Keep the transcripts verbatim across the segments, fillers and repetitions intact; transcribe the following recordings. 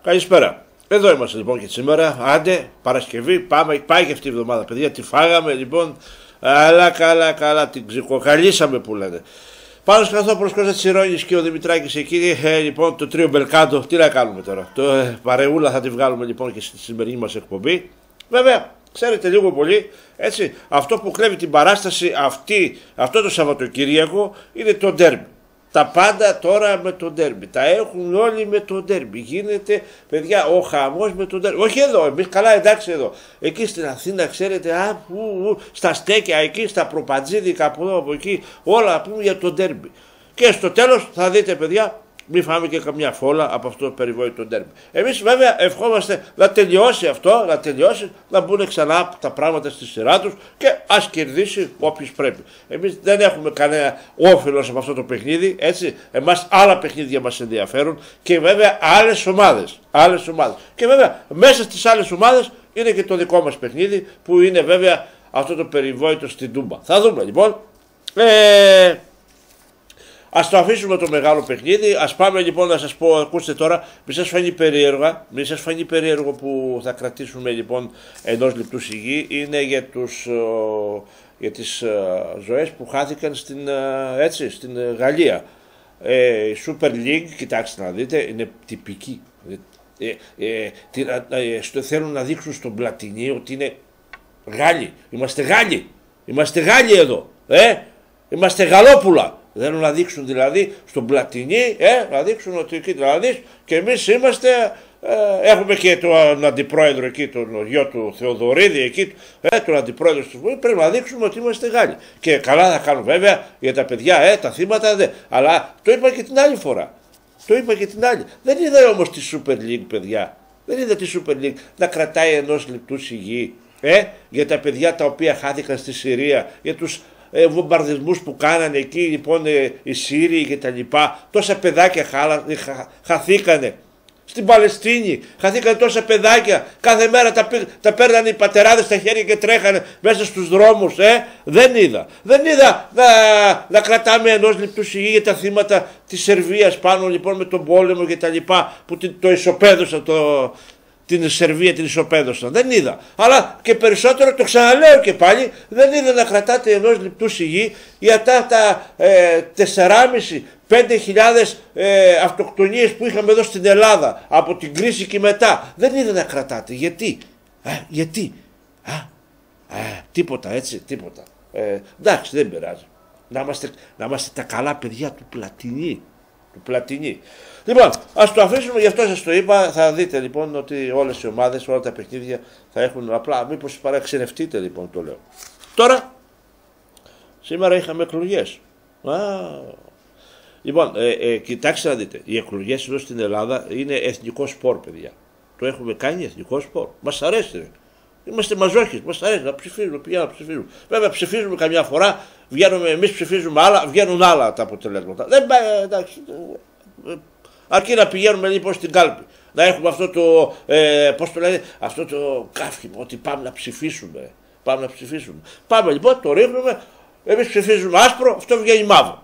Καλησπέρα. Εδώ είμαστε λοιπόν και σήμερα. Άντε, Παρασκευή, πάμε, πάει και αυτή η εβδομάδα, παιδιά. Τη φάγαμε λοιπόν. Αλλά καλά, καλά, την ξυκοκαλίσαμε που λένε. Πάνω σκαθώ προς Κώστα Τσιρόνης και ο Δημητράκης εκεί. Ε, λοιπόν, το τρίο Μπελκάντο, τι να κάνουμε τώρα. Το ε, παρεούλα θα τη βγάλουμε λοιπόν και στη σημερινή μας εκπομπή. Βέβαια, ξέρετε λίγο πολύ, έτσι, αυτό που κλέβει την παράσταση αυτή, αυτό το Σαββατοκύριακο είναι το ντέρμπι. Τα πάντα τώρα με το ντέρμπι. Τα έχουν όλοι με το ντέρμπι. Γίνεται, παιδιά, ο χαμός με το ντέρμπι. Όχι εδώ, εμείς καλά, εντάξει εδώ. Εκεί στην Αθήνα, ξέρετε, α, ου, ου, στα στέκια, εκεί στα προπατζίδικα, από εδώ, από εκεί, όλα πούμε για το ντέρμπι. Και στο τέλος θα δείτε, παιδιά, μην φάμε και καμιά φόλα από αυτό το περιβόητο ντέρμπι. Εμείς βέβαια ευχόμαστε να τελειώσει αυτό, να τελειώσει, να μπουν ξανά τα πράγματα στη σειρά τους και ας κερδίσει όποιος πρέπει. Εμείς δεν έχουμε κανένα όφελος από αυτό το παιχνίδι, έτσι. Εμάς άλλα παιχνίδια μας ενδιαφέρουν και βέβαια άλλες ομάδες. Άλλες ομάδες. Και βέβαια μέσα στις άλλες ομάδες είναι και το δικό μας παιχνίδι που είναι βέβαια αυτό το περιβόητο στην Τούμπα. Θα δούμε λοιπόν. Ε... Ας το αφήσουμε το μεγάλο παιχνίδι, ας πάμε λοιπόν να σας πω, ακούστε τώρα, μη σας φανεί περίεργα, μη σας φανεί περίεργο που θα κρατήσουμε λοιπόν ενός λεπτού σιγή, είναι για, τους, για τις ζωές που χάθηκαν στην, έτσι, στην Γαλλία. Ε, η Super League, κοιτάξτε να δείτε, είναι τυπική. Ε, ε, ε, ε, θέλουν να δείξουν στον Πλατινί ότι είναι Γάλλοι, είμαστε Γάλλοι, είμαστε Γάλλοι εδώ, ε, είμαστε Γαλλόπουλα. Θέλουν να δείξουν δηλαδή στον Πλατινί, ε, να δείξουν ότι εκεί δηλαδή και εμείς είμαστε, ε, έχουμε και τον αντιπρόεδρο εκεί, τον γιο του Θεοδωρίδη εκεί, ε, τον αντιπρόεδρο του Βουλή, πρέπει να δείξουμε ότι είμαστε Γάλλοι. Και καλά θα κάνουν βέβαια για τα παιδιά, ε, τα θύματα, δε. Αλλά το είπα και την άλλη φορά. Το είπα και την άλλη. Δεν είδα όμως τη Super League, παιδιά. Δεν είδα τη Super League να κρατάει ενός λεπτού σιγή, ε, για τα παιδιά τα οποία χάθηκαν στη Συρία, για τους Ε, βομβαρδισμούς που κάνανε εκεί λοιπόν ε, οι Σύριοι και τα λοιπά, τόσα παιδάκια χάλα, ε, χα, χαθήκανε στην Παλαιστίνη, χαθήκανε τόσα παιδάκια, κάθε μέρα τα, τα παίρνανε οι πατεράδες στα χέρια και τρέχανε μέσα στους δρόμους, ε, δεν είδα, δεν είδα να, να κρατάμε ενός λεπτού σιγή για τα θύματα της Σερβίας πάνω λοιπόν με τον πόλεμο και τα λοιπά που το ισοπαίδωσαν το... την Σερβία την ισοπαίδωσαν. Δεν είδα. Αλλά και περισσότερο, το ξαναλέω και πάλι, δεν είδα να κρατάτε ενός λεπτού σιγή για τα, τα ε, τεσσεράμισι με πέντε χιλιάδες ε, αυτοκτονίες που είχαμε εδώ στην Ελλάδα από την κρίση και μετά. Δεν είδα να κρατάτε. Γιατί. Α, γιατί. Α, α, τίποτα έτσι, τίποτα. Ε, εντάξει, δεν πειράζει. Να είμαστε, να είμαστε τα καλά παιδιά του Πλατινί. Του Πλατινί. Λοιπόν, ας το αφήσουμε, γι' αυτό σας το είπα, θα δείτε λοιπόν ότι όλες οι ομάδες, όλα τα παιχνίδια θα έχουν απλά, μήπως παραξενευτείτε λοιπόν το λέω. Τώρα, σήμερα είχαμε εκλογές. Α, λοιπόν, ε, ε, κοιτάξτε να δείτε, οι εκλογές εδώ στην Ελλάδα είναι εθνικό σπορ, παιδιά. Το έχουμε κάνει εθνικό σπορ. Μας αρέσει, ρε. Είμαστε μαζόχοι, μας αρέσει να ψηφίζουμε, πηγαίνουμε να ψηφίζουμε. Βέβαια ψηφίζουμε καμιά φορά, βγαίνουμε, εμείς ψηφίζουμε άλλα, βγαίνουν άλλα τα αποτελέσματα. Δεν πάει, εντάξει. Αρκεί να πηγαίνουμε λοιπόν στην κάλπη. Να έχουμε αυτό το, ε, πώς το λένε, αυτό το κάφημα, ότι πάμε να ψηφίσουμε. Πάμε να ψηφίσουμε. Πάμε λοιπόν, το ρίχνουμε, εμείς ψηφίζουμε άσπρο, αυτό βγαίνει μαύρο.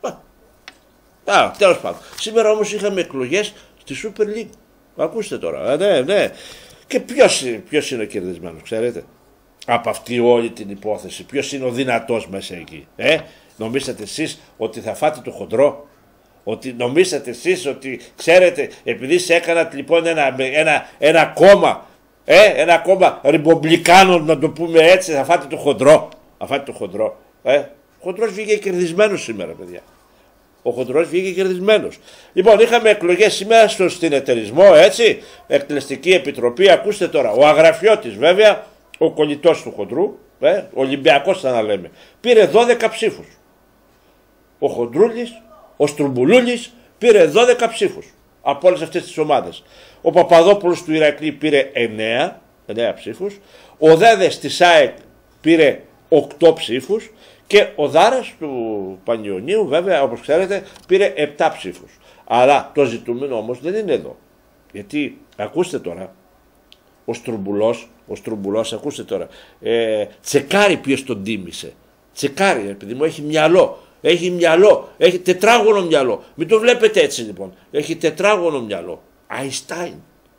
Α, τέλος πάντων. Σήμερα όμως είχαμε εκλογές στη Super League. Ακούστε τώρα, ναι, ναι. Και ποιος, ποιος είναι ο κερδισμένος, ξέρετε, από αυτή όλη την υπόθεση. Ποιος είναι ο δυνατός μέσα εκεί. Ε? Νομίσατε εσείς ότι θα φάτε το χοντρό. Ότι νομίσατε εσείς ότι, ξέρετε, επειδή σε έκανα λοιπόν ένα, ένα, ένα κόμμα, ε, ένα κόμμα ριπομπλικάνων, να το πούμε έτσι, θα φάτε το χοντρό. Θα φάτε το χοντρό. Ε? Ο χοντρός βγήκε κερδισμένος σήμερα, παιδιά. Ο χοντρός βγήκε κερδισμένος. Λοιπόν, είχαμε εκλογές σήμερα στο, στην εταιρισμό, έτσι, εκτελεστική επιτροπή, ακούστε τώρα, ο Αγραφιώτης βέβαια, ο κολλητός του χοντρού, ε, ο Ολυμπιακός θα να λέμε, πήρε δώδεκα ψήφους. Ο Χοντρούλης, ο Στρουμπουλούλης πήρε δώδεκα ψήφους από όλες αυτές τις ομάδες. Ο Παπαδόπουλος του Ηρακλή πήρε εννέα, εννέα ψήφους, ο Δέδες της ΑΕΚ πήρε οκτώ ψήφους και ο Δάρας του Πανιωνίου βέβαια, όπως ξέρετε, πήρε επτά ψήφους. Αλλά το ζητούμενο όμως δεν είναι εδώ. Γιατί, ακούστε τώρα, ο Στρουμπουλός, ο Στρουμπουλός, ακούστε τώρα, ε, τσεκάρει ποιος τον τίμησε. Τσεκάρει, επειδή μου έχει μυαλό. Έχει μυαλό, έχει τετράγωνο μυαλό. Μην το βλέπετε έτσι λοιπόν. Έχει τετράγωνο μυαλό. Αϊνστάιν.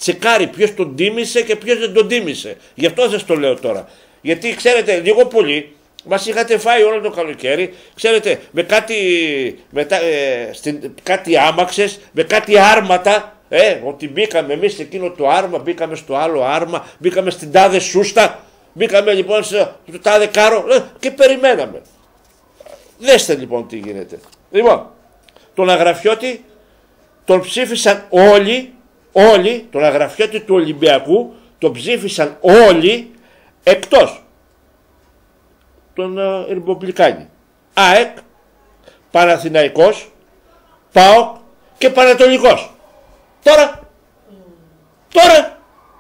τσεκάρει ποιος τον τίμησε και ποιος δεν τον τίμησε. Γι' αυτό σας το λέω τώρα. Γιατί ξέρετε, λίγο πολύ μας είχατε φάει όλο το καλοκαίρι, ξέρετε, με κάτι, με τα, ε, στην, κάτι άμαξες, με κάτι άρματα, ε, ότι μπήκαμε εμείς σε εκείνο το άρμα, μπήκαμε στο άλλο άρμα, μπήκαμε στην τάδε σούστα, μπήκαμε λοιπόν στο τάδε κάρο ε, και περιμέναμε. Δέστε λοιπόν τι γίνεται. Λοιπόν, τον Αγραφιώτη τον ψήφισαν όλοι, όλοι, τον Αγραφιώτη του Ολυμπιακού τον ψήφισαν όλοι εκτός τον uh, Ρεπουμπλικάνη. ΑΕΚ, Παναθηναϊκός, ΠΑΟΚ και Πανατολικός. Τώρα, τώρα,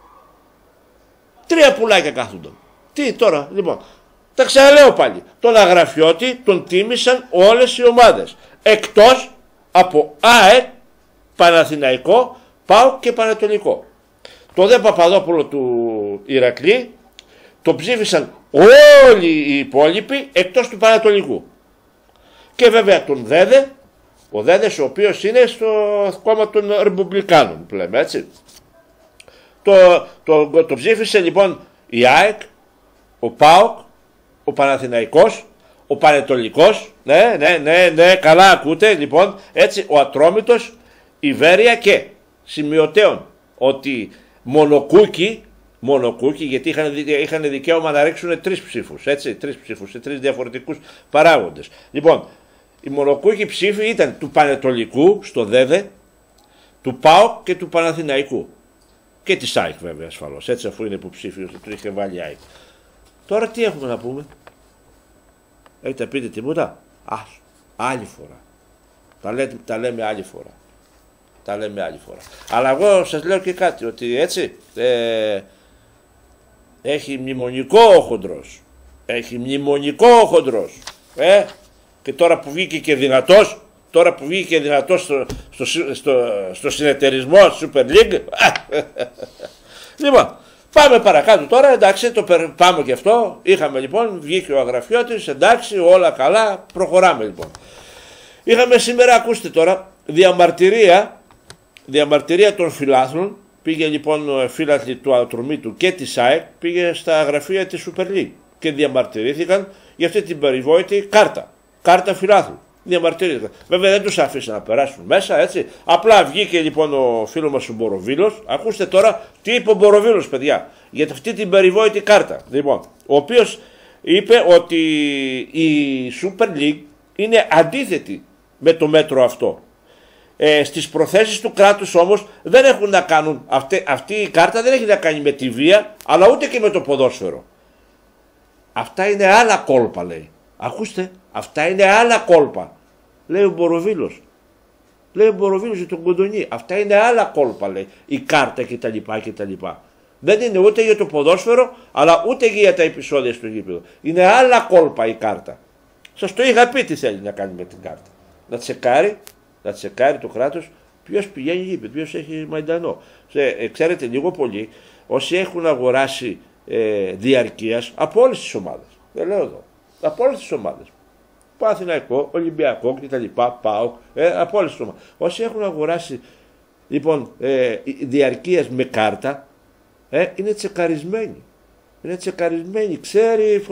τρία πουλάκια κάθονταν. Τι τώρα, λοιπόν, τα ξαναλέω πάλι. Τον Αγραφιώτη τον τίμησαν όλες οι ομάδες. Εκτός από ΑΕΚ, Παναθηναϊκό, ΠΑΟΚ και Πανατολικό. Το δε Παπαδόπουλο του Ηρακλή το ψήφισαν όλοι οι υπόλοιποι εκτός του Πανατολικού. Και βέβαια τον Δέδε, ο Δέδες ο οποίος είναι στο κόμμα των Ρεπουμπλικάνων που λέμε, έτσι. Το, το, το, το ψήφισε λοιπόν η ΑΕΚ, ο ΠΑΟΚ, ο Παναθηναϊκός, ο Πανετολικός, ναι, ναι, ναι, ναι, καλά ακούτε, λοιπόν, έτσι, ο Ατρόμητος, η Βέρεια και σημειωτέων ότι μονοκούκι, μονοκούκι, γιατί είχαν, είχαν δικαίωμα να ρίξουν τρεις ψήφους, έτσι, τρεις ψήφους σε τρεις διαφορετικούς παράγοντες. Λοιπόν, οι μονοκούκι ψήφοι ήταν του Πανετολικού στο ΔΕΔΕ, του ΠΑΟΚ και του Παναθηναϊκού. Και της ΑΕΚ βέβαια ασφαλώς, έτσι, αφού είναι υποψήφιος, του είχε βάλει η ΑΕΚ. Τώρα τι έχουμε να πούμε? Έχετε πείτε τίποτα? Α, άλλη φορά. Τα, λέτε, τα λέμε άλλη φορά. Τα λέμε άλλη φορά. Αλλά εγώ σας λέω και κάτι, ότι έτσι, ε, έχει μνημονικό ο Χοντρός. Έχει μνημονικό ο Χοντρός. Ε, και τώρα που βγήκε και δυνατός, τώρα που βγήκε και δυνατός στο, στο, στο, στο συνεταιρισμό Super League. Λοιπόν, πάμε παρακάτω τώρα, εντάξει, το πάμε και αυτό. Είχαμε λοιπόν, βγήκε ο Αγραφιώτης, εντάξει, όλα καλά, προχωράμε λοιπόν. Είχαμε σήμερα, ακούστε τώρα, διαμαρτυρία, διαμαρτυρία των φιλάθλων. Πήγε λοιπόν φίλαθλοι του Ατρομήτου και της ΑΕΚ, πήγε στα γραφεία της Super League και διαμαρτυρήθηκαν για αυτή την περιβόητη κάρτα. Κάρτα φιλάθλου. Διαμαρτυρήθηκαν. Βέβαια δεν τους αφήσαν να περάσουν μέσα, έτσι. Απλά βγήκε λοιπόν ο φίλος μας ο Μποροβίλος. Ακούστε τώρα τι είπε ο Μποροβίλος, παιδιά, για αυτή την περιβόητη κάρτα. Λοιπόν, ο οποίος είπε ότι η Super League είναι αντίθετη με το μέτρο αυτό. Ε, στις προθέσεις του κράτους όμως δεν έχουν να κάνουν, αυτή, αυτή η κάρτα δεν έχει να κάνει με τη βία, αλλά ούτε και με το ποδόσφαιρο. Αυτά είναι άλλα κόλπα, λέει. Ακούστε, αυτά είναι άλλα κόλπα, λέει ο Μποροβίλος. Λέει ο Μποροβίλος για τον Κοντονή. Αυτά είναι άλλα κόλπα, λέει, η κάρτα κτλ. κτλ. Δεν είναι ούτε για το ποδόσφαιρο, αλλά ούτε για τα επεισόδια στο γήπεδο. Είναι άλλα κόλπα η κάρτα. Σας το είχα πει τι θέλει να κάνει με την κάρτα. Να τσεκάρει, να τσεκάρει το κράτος ποιος πηγαίνει γήπεδο, ποιος έχει μαϊντανό. Ε, ξέρετε, λίγο πολύ, όσοι έχουν αγοράσει ε, διαρκείας από όλες τις ομάδες, δεν λέω εδώ, από όλες τις ομάδες, Παναθηναϊκό, Ολυμπιακό κτλ. ΠΑΟΚ, ε, από όλες τις ομάδες. Όσοι έχουν αγοράσει λοιπόν ε, διαρκείας με κάρτα, ε, είναι τσεκαρισμένοι. Είναι τσεκαρισμένοι. Ξέρει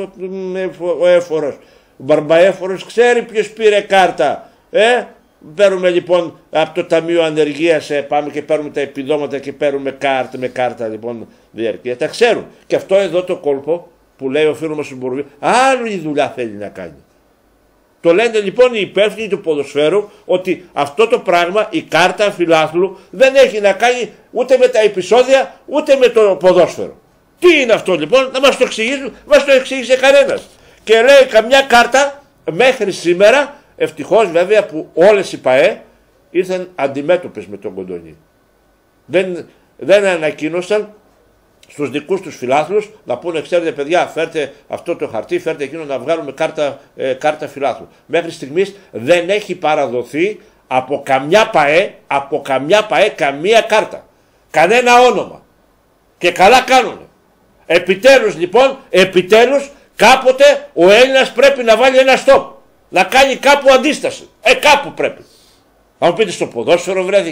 ο έφορος, ο μπαρμπαέφορος ξέρει ποιος πήρε κάρτα. Ε, παίρνουμε λοιπόν από το Ταμείο Ανεργίας, ε, πάμε και παίρνουμε τα επιδόματα και παίρνουμε κάρτα με κάρτα λοιπόν διαρκείας. Τα ξέρουν. Και αυτό εδώ το κόλπο που λέει ο φίλος μας ο Μποροβίλος, άλλη δουλειά θέλει να κάνει. Το λένε λοιπόν οι υπεύθυνοι του ποδοσφαίρου ότι αυτό το πράγμα, η κάρτα φιλάθλου, δεν έχει να κάνει ούτε με τα επεισόδια ούτε με το ποδόσφαιρο. Τι είναι αυτό λοιπόν, να μας το εξηγήσουν, μας το εξήγησε κανένας. Και λέει καμιά κάρτα μέχρι σήμερα, ευτυχώς βέβαια που όλες οι ΠΑΕ ήρθαν αντιμέτωπες με τον Κοντονή. Δεν, δεν ανακοίνωσαν στους δικούς τους φιλάθλους να πούνε, ξέρετε παιδιά, φέρτε αυτό το χαρτί, φέρτε εκείνο να βγάλουμε κάρτα, ε, κάρτα φιλάθλου. Μέχρι στιγμής δεν έχει παραδοθεί από καμιά ΠΑΕ, από καμιά ΠΑΕ καμία κάρτα. Κανένα όνομα. Και καλά κάνουνε. Επιτέλους λοιπόν, επιτέλους κάποτε ο Έλληνας πρέπει να βάλει ένα στόπ. Να κάνει κάπου αντίσταση. Ε, κάπου πρέπει. Θα μου πείτε στο ποδόσφαιρο βρέθηκε.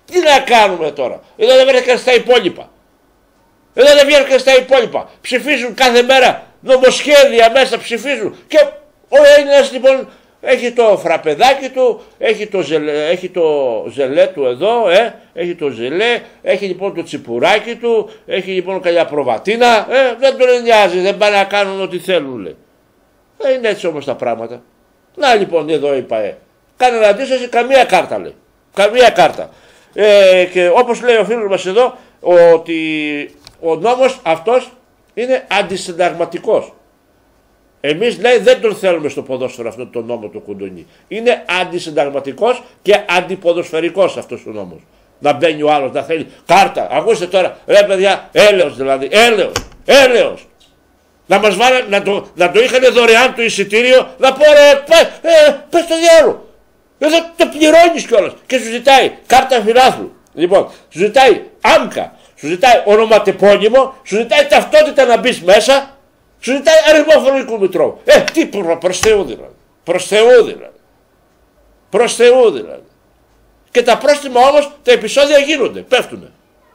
Τι να κάνουμε τώρα. Εδώ δεν βρέθηκαν στα υπόλοιπα. Εδώ δεν βγαίνουν στα υπόλοιπα. Ψηφίζουν κάθε μέρα νομοσχέδια μέσα, ψηφίζουν. Και ο Έλληνας λοιπόν έχει το φραπεδάκι του, έχει το, ζελέ, έχει το ζελέ του εδώ, ε, έχει το ζελέ, έχει λοιπόν το τσιπουράκι του, έχει λοιπόν καλιά προβατίνα, ε, δεν τον νοιάζει, δεν πάνε να κάνουν ό,τι θέλουν, λέει. Δεν είναι έτσι όμως τα πράγματα. Να λοιπόν εδώ είπα, ε, κάνε αντίσταση, καμία κάρτα, λέει. Καμία κάρτα. Ε, και όπως λέει ο φίλος μας εδώ, ότι ο νόμος αυτός είναι αντισυνταγματικός. Εμείς, λέει, δεν τον θέλουμε στο ποδόσφαιρο αυτό το νόμο του Κοντονή. Είναι αντισυνταγματικός και αντιποδοσφαιρικός αυτός ο νόμος. Να μπαίνει ο άλλος, να θέλει κάρτα. Ακούστε τώρα, ρε παιδιά, έλεος δηλαδή, έλεος, έλεος. Να μας βάλε, να το, να το είχαν δωρεάν το εισιτήριο, να πω ρε, πέ, ε, πες στο διάλογο. Εδώ το πληρώνεις κιόλας και σου ζητάει κάρτα φιλάθλου. Λοιπόν, σου ζητάει άμκα, σου ζητάει ονοματεπώνυμο, σου ζητάει ταυτότητα να μπεις μέσα. Σου ζητάει αριθμό φορολογικού μητρώου. Ε, τι προ, προς Θεού δηλαδή. Προς Θεού δηλαδή. Προς Θεού δηλαδή. Και τα πρόστιμα όμως, τα επεισόδια γίνονται, πέφτουνε.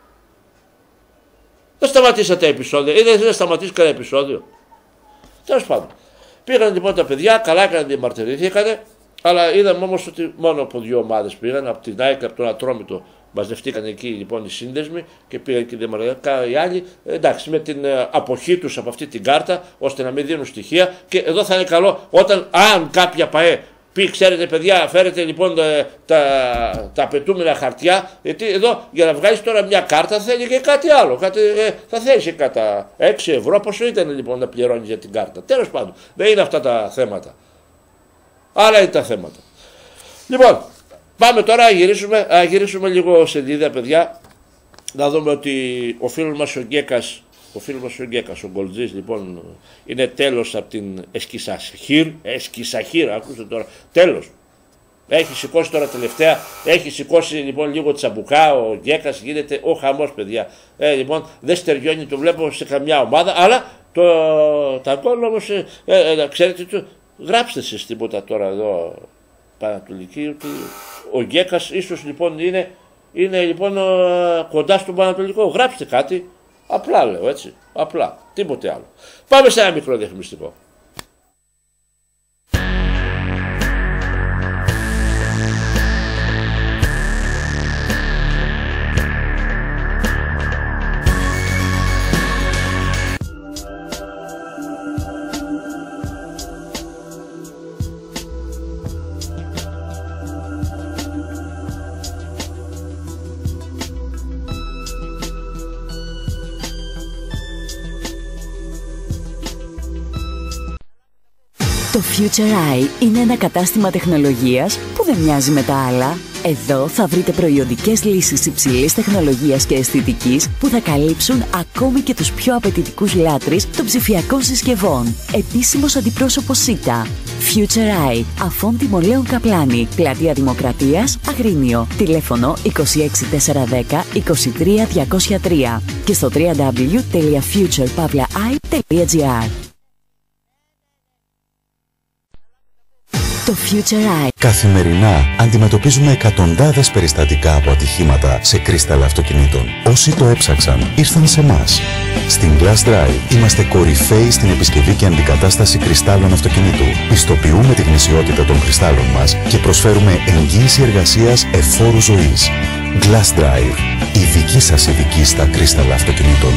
Δεν σταματήσατε τα επεισόδια, ή δεν σταματήσει κανένα επεισόδιο. Τέλος πάντων. Πήγαν λοιπόν τα παιδιά, καλά έκαναν, διαμαρτυρήθηκανε, αλλά είδαμε όμως ότι μόνο από δύο ομάδες πήγαν, από την ΑΕΚ, από τον Ατρόμητο. Μαζευτήκαν εκεί λοιπόν οι σύνδεσμοι και πήγαν και δημιουργικά οι άλλοι, εντάξει, με την ε, αποχή τους από αυτή την κάρτα, ώστε να μην δίνουν στοιχεία. Και εδώ θα είναι καλό όταν, αν κάποια ΠΑΕ πει, ξέρετε παιδιά, φέρετε λοιπόν τα, τα, τα απαιτούμενα χαρτιά, γιατί εδώ για να βγάλεις τώρα μια κάρτα θέλει και κάτι άλλο. Κάτι, ε, θα θέλει και κατά έξι ευρώ, πόσο ήταν λοιπόν να πληρώνεις για την κάρτα. Τέλος πάντων, δεν είναι αυτά τα θέματα. Άλλα είναι τα θέματα. Λοιπόν. Πάμε τώρα να γυρίσουμε, να γυρίσουμε λίγο σελίδα, παιδιά, να δούμε ότι ο φίλος μας ο Γκέκας, ο φίλος μας ο Γκέκας, ο Γκολτζής, λοιπόν, είναι τέλος από την Εσκισαχύρ, Εσκισαχύρ, ακούστε τώρα, τέλος. Έχει σηκώσει τώρα τελευταία, έχει σηκώσει λοιπόν λίγο τσαμπουκά, ο Γκέκας, γίνεται ο χαμός, παιδιά. Ε, λοιπόν, δεν στεριώνει, το βλέπω σε καμιά ομάδα, αλλά το, τα γκολ όμως, ε, ε, ξέρετε, το, γράψτε εσείς τίποτα τώρα εδώ, Πανατολική, ότι ο Γκέκας ίσως λοιπόν είναι, είναι λοιπόν κοντά στον Πανατολικό. Γράψτε κάτι, απλά λέω έτσι, απλά, τίποτε άλλο. Πάμε σε ένα μικρό διαφημιστικό. Το Future Eye είναι ένα κατάστημα τεχνολογίας που δεν μοιάζει με τα άλλα. Εδώ θα βρείτε προϊόντικες λύσεις υψηλής τεχνολογίας και αισθητικής που θα καλύψουν ακόμη και τους πιο απαιτητικούς λάτρεις των ψηφιακών συσκευών. Επίσημος αντιπρόσωπος ΣΥΤΑ. Future Eye, Αφών Τιμολέων Καπλάνη, Πλατεία Δημοκρατίας, Αγρίνιο. Τηλέφωνο είκοσι έξι τετρακόσια δέκα είκοσι τρία διακόσια τρία και στο double-u double-u double-u τελεία future pavla eye τελεία gr. Το Future Eye. Καθημερινά αντιμετωπίζουμε εκατοντάδες περιστατικά από ατυχήματα σε κρίσταλα αυτοκινήτων. Όσοι το έψαξαν, ήρθαν σε εμάς. Στην Glass Drive είμαστε κορυφαίοι στην επισκευή και αντικατάσταση κρυστάλλων αυτοκινήτου. Πιστοποιούμε τη γνησιότητα των κρυστάλλων μας και προσφέρουμε εγγύηση εργασίας εφόρου ζωής. Glass Drive, η δική σας ειδική στα κρύσταλλα αυτοκινήτων.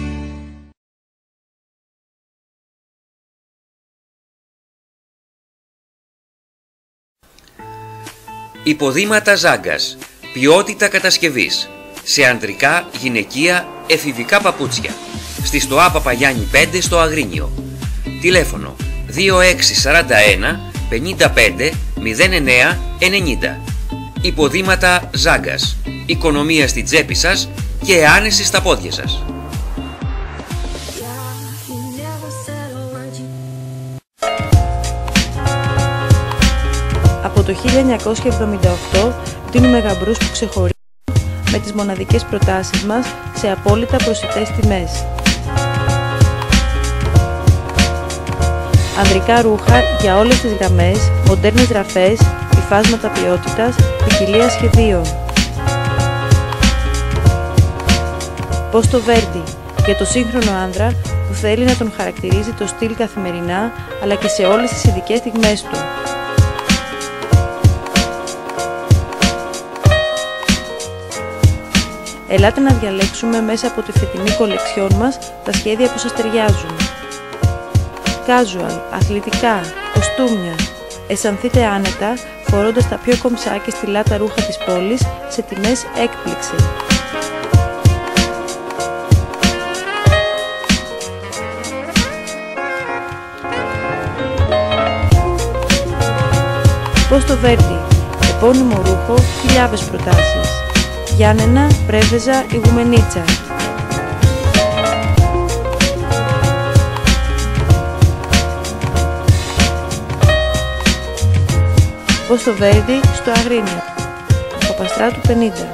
Υποδήματα Ζάγκας. Ποιότητα κατασκευής. Σε ανδρικά, γυναικεία, εφηβικά παπούτσια. Στη Στοά Παπαγιάννη πέντε στο Αγρίνιο. Τηλέφωνο δύο έξι τέσσερα ένα πενήντα πέντε μηδέν εννέα ενενήντα. Υποδήματα Ζάγκας. Οικονομία στην τσέπη σας και άνεση στα πόδια σας. Από το χίλια εννιακόσια εβδομήντα οκτώ δίνουμε γαμπρούς που ξεχωρίζουν με τις μοναδικές προτάσεις μας σε απόλυτα προσιτές τιμές. Ανδρικά ρούχα για όλες τις γραμμές, μοντέρνες ραφές, υφάσματα ποιότητας, ποικιλία σχεδίων. Πώς το Βέρντι, για το σύγχρονο άνδρα που θέλει να τον χαρακτηρίζει το στυλ καθημερινά αλλά και σε όλες τις ειδικές στιγμές του. Ελάτε να διαλέξουμε μέσα από τη φετινή κολεξιόν μας τα σχέδια που σας ταιριάζουν. Casual, αθλητικά, κοστούμια. Αισθανθείτε άνετα φορώντας τα πιο κομψά και στυλά τα ρούχα της πόλης σε τιμές έκπληξη. Πώς το Βέρντι, επώνυμο ρούχο, χιλιάδες προτάσεις. Γιάννενα, Πρέβεζα, Ιγουμενίτσα. Πώς το Βέρντι στο Αγρίνιο, Παπαστράτου πενήντα.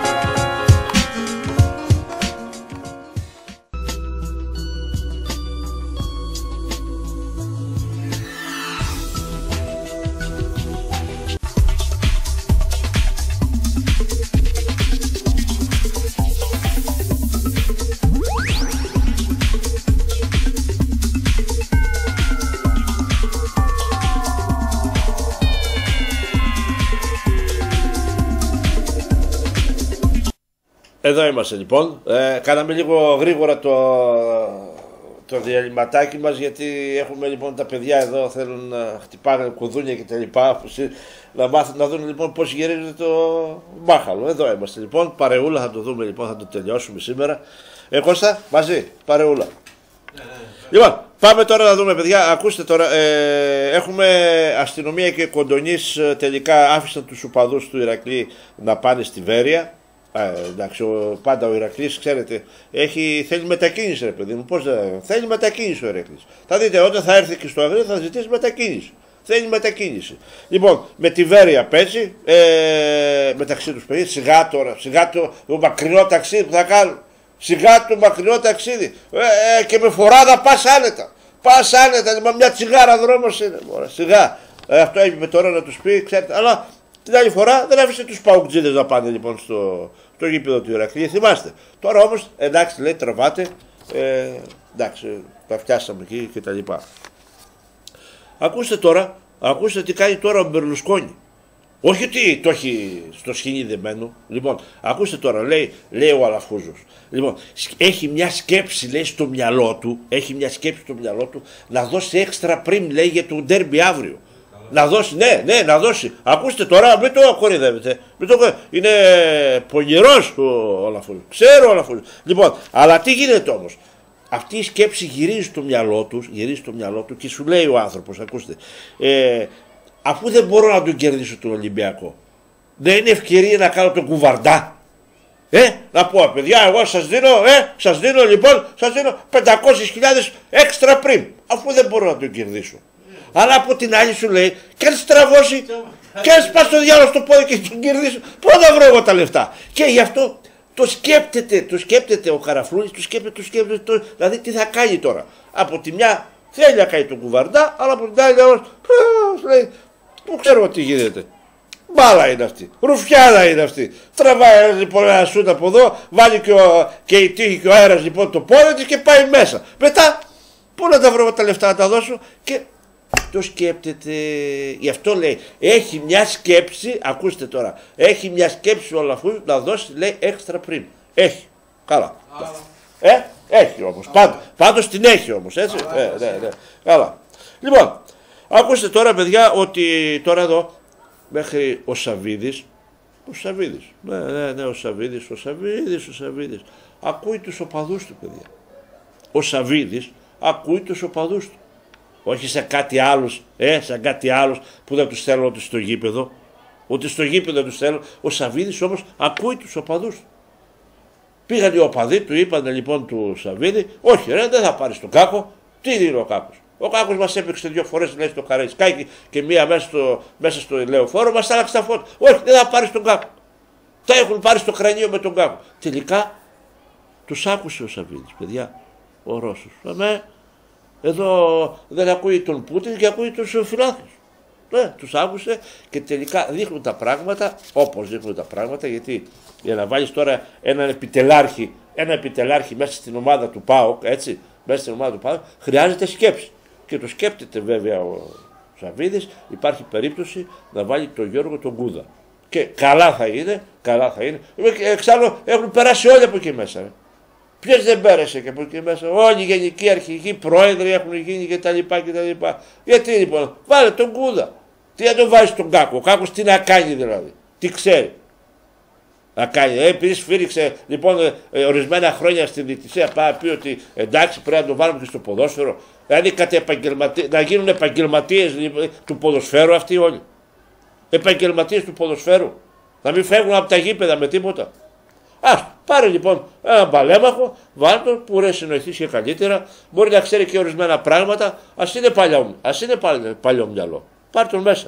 Εδώ είμαστε λοιπόν. Ε, κάναμε λίγο γρήγορα το, το διαλυματάκι μας, γιατί έχουμε λοιπόν τα παιδιά εδώ, θέλουν να χτυπάνε κουδούνια και τα λοιπά, να μάθουν να δουν λοιπόν πώς γυρίζεται το μπάχαλο. Εδώ είμαστε λοιπόν, παρεούλα, θα το δούμε λοιπόν, θα το τελειώσουμε σήμερα. Ε, Κώστα, μαζί, παρεούλα. Ναι, ναι, ναι. Λοιπόν, πάμε τώρα να δούμε παιδιά, ακούστε τώρα, ε, έχουμε αστυνομία και κοντονής τελικά άφησαν τους οπαδούς του Ηρακλή να πάνε στη Βέρεια. Ε, εντάξει, ο, πάντα ο Ηρακλής, ξέρετε, έχει, θέλει μετακίνηση, ρε παιδί μου. Πώς δεν θέλει μετακίνηση ο Ηρακλής. Θα δείτε, όταν θα έρθει και στο Αγρίνιο θα ζητήσει μετακίνηση. Θέλει μετακίνηση. Λοιπόν, με τη Βέρεια παίζει, ε, μεταξύ τους παιδί, σιγά τώρα, σιγά το, το μακρινό ταξίδι που θα κάνουν. Σιγά το μακρινό ταξίδι. Ε, ε, και με φοράδα πας άνετα. Πας άνετα, με μια τσιγάρα δρόμος είναι. Μωρά, σιγά. Ε, αυτό έπρεπε τώρα να τους πει, ξέρετε, αλλά. Την άλλη φορά δεν άφησε τους παουκτζίδες να πάνε λοιπόν στο, στο γήπεδο του Ηρακλή, θυμάστε. Τώρα όμως, εντάξει, λέει, τραβάτε, ε, εντάξει, τα φτιάσαμε εκεί και τα λοιπά. Ακούστε τώρα, ακούστε τι κάνει τώρα ο Μπερλουσκόνη. Όχι ότι το έχει στο σκηνή δεμένο. Λοιπόν, ακούστε τώρα, λέει, λέει ο Αλαφούζος. Λοιπόν, έχει μια σκέψη, λέει, στο μυαλό του, έχει μια σκέψη στο μυαλό του να δώσει έξτρα πριν, λέει, για το ντέρμπι αύριο. Να δώσει, ναι, ναι, να δώσει. Ακούστε τώρα, μην το κορυδεύετε. Μην το... Είναι πονηρός ο Αλαφούζος. Ξέρω ο Αλαφούζος. Λοιπόν, αλλά τι γίνεται όμως. Αυτή η σκέψη γυρίζει στο μυαλό του, γυρίζει στο μυαλό του και σου λέει ο άνθρωπος, ακούστε, ε, αφού δεν μπορώ να τον κερδίσω τον Ολυμπιακό, δεν είναι ευκαιρία να κάνω τον κουβαρντά. Ε, να πω, παιδιά, εγώ σας δίνω, ε, σας δίνω λοιπόν, σας δίνω πεντακόσιες χιλιάδες έξτρα πριν, αφού δεν μπορώ να τον κερδίσω. Αλλά από την άλλη σου λέει, και αν στραβώσει, και αν σπάσει το διάλογο στο πόδι και τον κερδίσει, πού θα βρω εγώ τα λεφτά. Και γι' αυτό το σκέπτεται, το σκέπτεται ο Καραφλούνης, το σκέπτεται, το σκέπτεται, το... δηλαδή τι θα κάνει τώρα. Από τη μια θέλει να κάνει τον κουβαρντά, αλλά από την άλλη όμως, λέει, πού ξέρω τι γίνεται. Μπάλα είναι αυτή, ρουφιάδα είναι αυτή. Τραβάει λοιπόν ένα σούτ από εδώ, βάλει και, ο, και η τύχη και ο αέρας λοιπόν το πόδι της και πάει μέσα. Μετά, πού να τα βρω τα λεφτά να τα δώσω και... Το σκέπτεται, γι' αυτό λέει, έχει μια σκέψη, ακούστε τώρα, έχει μια σκέψη ο Αλαφούζος να δώσει, λέει, έξτρα πριν. Έχει, καλά. Άρα. Ε, έχει όμως, πάντως, πάντως την έχει όμως, έτσι, ε, ναι, ναι, καλά. Λοιπόν, ακούστε τώρα παιδιά ότι τώρα εδώ, μέχρι ο Σαβίδης, ο Σαβίδης, ναι, ναι, ναι, ο Σαβίδης, ο Σαβίδης, ο Σαβίδης, ακούει τους οπαδούς του παιδιά. Ο Σαβίδης ακούει τους οπαδούς του. Όχι σε κάτι άλλους, ε, σαν κάτι άλλους που δεν τους θέλουν ούτε στο γήπεδο. Ούτε στο γήπεδο δεν τους θέλουν. Ο Σαβίδης όμως ακούει τους οπαδούς του. Πήγαν οι οπαδοί του, είπαν λοιπόν του Σαβίδη, όχι ρε, δεν θα πάρεις τον Κάκο. Τι είναι ο Κάκος. Ο Κάκος μας έπαιξε δύο φορές, λέει, στο Καραϊσκάκι και μία μέσα στο, μέσα στο λεωφόρο, μας άλλαξε τα φώτα. Όχι, δεν θα πάρεις τον Κάκο. Τα έχουν πάρει στο κρανίο με τον Κάκο. Τελικά τους άκουσε ο Σαβίδης, παιδιά, ο Ρώσος. Αμέ, εδώ δεν ακούει τον Πούτιν και ακούει τους φιλάθλους. Ναι, τους άκουσε και τελικά δείχνουν τα πράγματα όπως δείχνουν τα πράγματα, γιατί για να βάλεις τώρα έναν επιτελάρχη ένα επιτελάρχη μέσα στην ομάδα του ΠΑΟΚ, έτσι, μέσα στην ομάδα του ΠΑΟΚ, χρειάζεται σκέψη. Και το σκέπτεται βέβαια ο Σαββίδης, υπάρχει περίπτωση να βάλει τον Γιώργο τον Κούδα. Και καλά θα είναι, καλά θα είναι. Εξάλλου έχουν περάσει όλοι από εκεί μέσα. Ε. Ποιος δεν πέρασε και από εκεί μέσα? Όλοι οι γενικοί αρχηγοί πρόεδροι έχουν γίνει κτλ. Γιατί λοιπόν, βάλε τον Κούδα. Τι να τον βάζει τον Κάκο? Ο Κάκος τι να κάνει δηλαδή? Τι ξέρει να κάνει? Ε, επειδή σφύριξε λοιπόν ε, ορισμένα χρόνια στη διαιτησία, πάει πει ότι εντάξει πρέπει να τον βάλουμε και στο ποδόσφαιρο. Δηλαδή να γίνουν επαγγελματίες λοιπόν, του ποδοσφαίρου αυτοί όλοι. Επαγγελματίες του ποδοσφαίρου. Να μην φεύγουν από τα γήπεδα με τίποτα. Ας πάρε λοιπόν έναν παλέμαχο, βάλει τον που ρε συνοηθεί και καλύτερα, μπορεί να ξέρει και ορισμένα πράγματα, ας είναι παλιό, ας είναι παλιό μυαλό. Πάρε τον μέσα.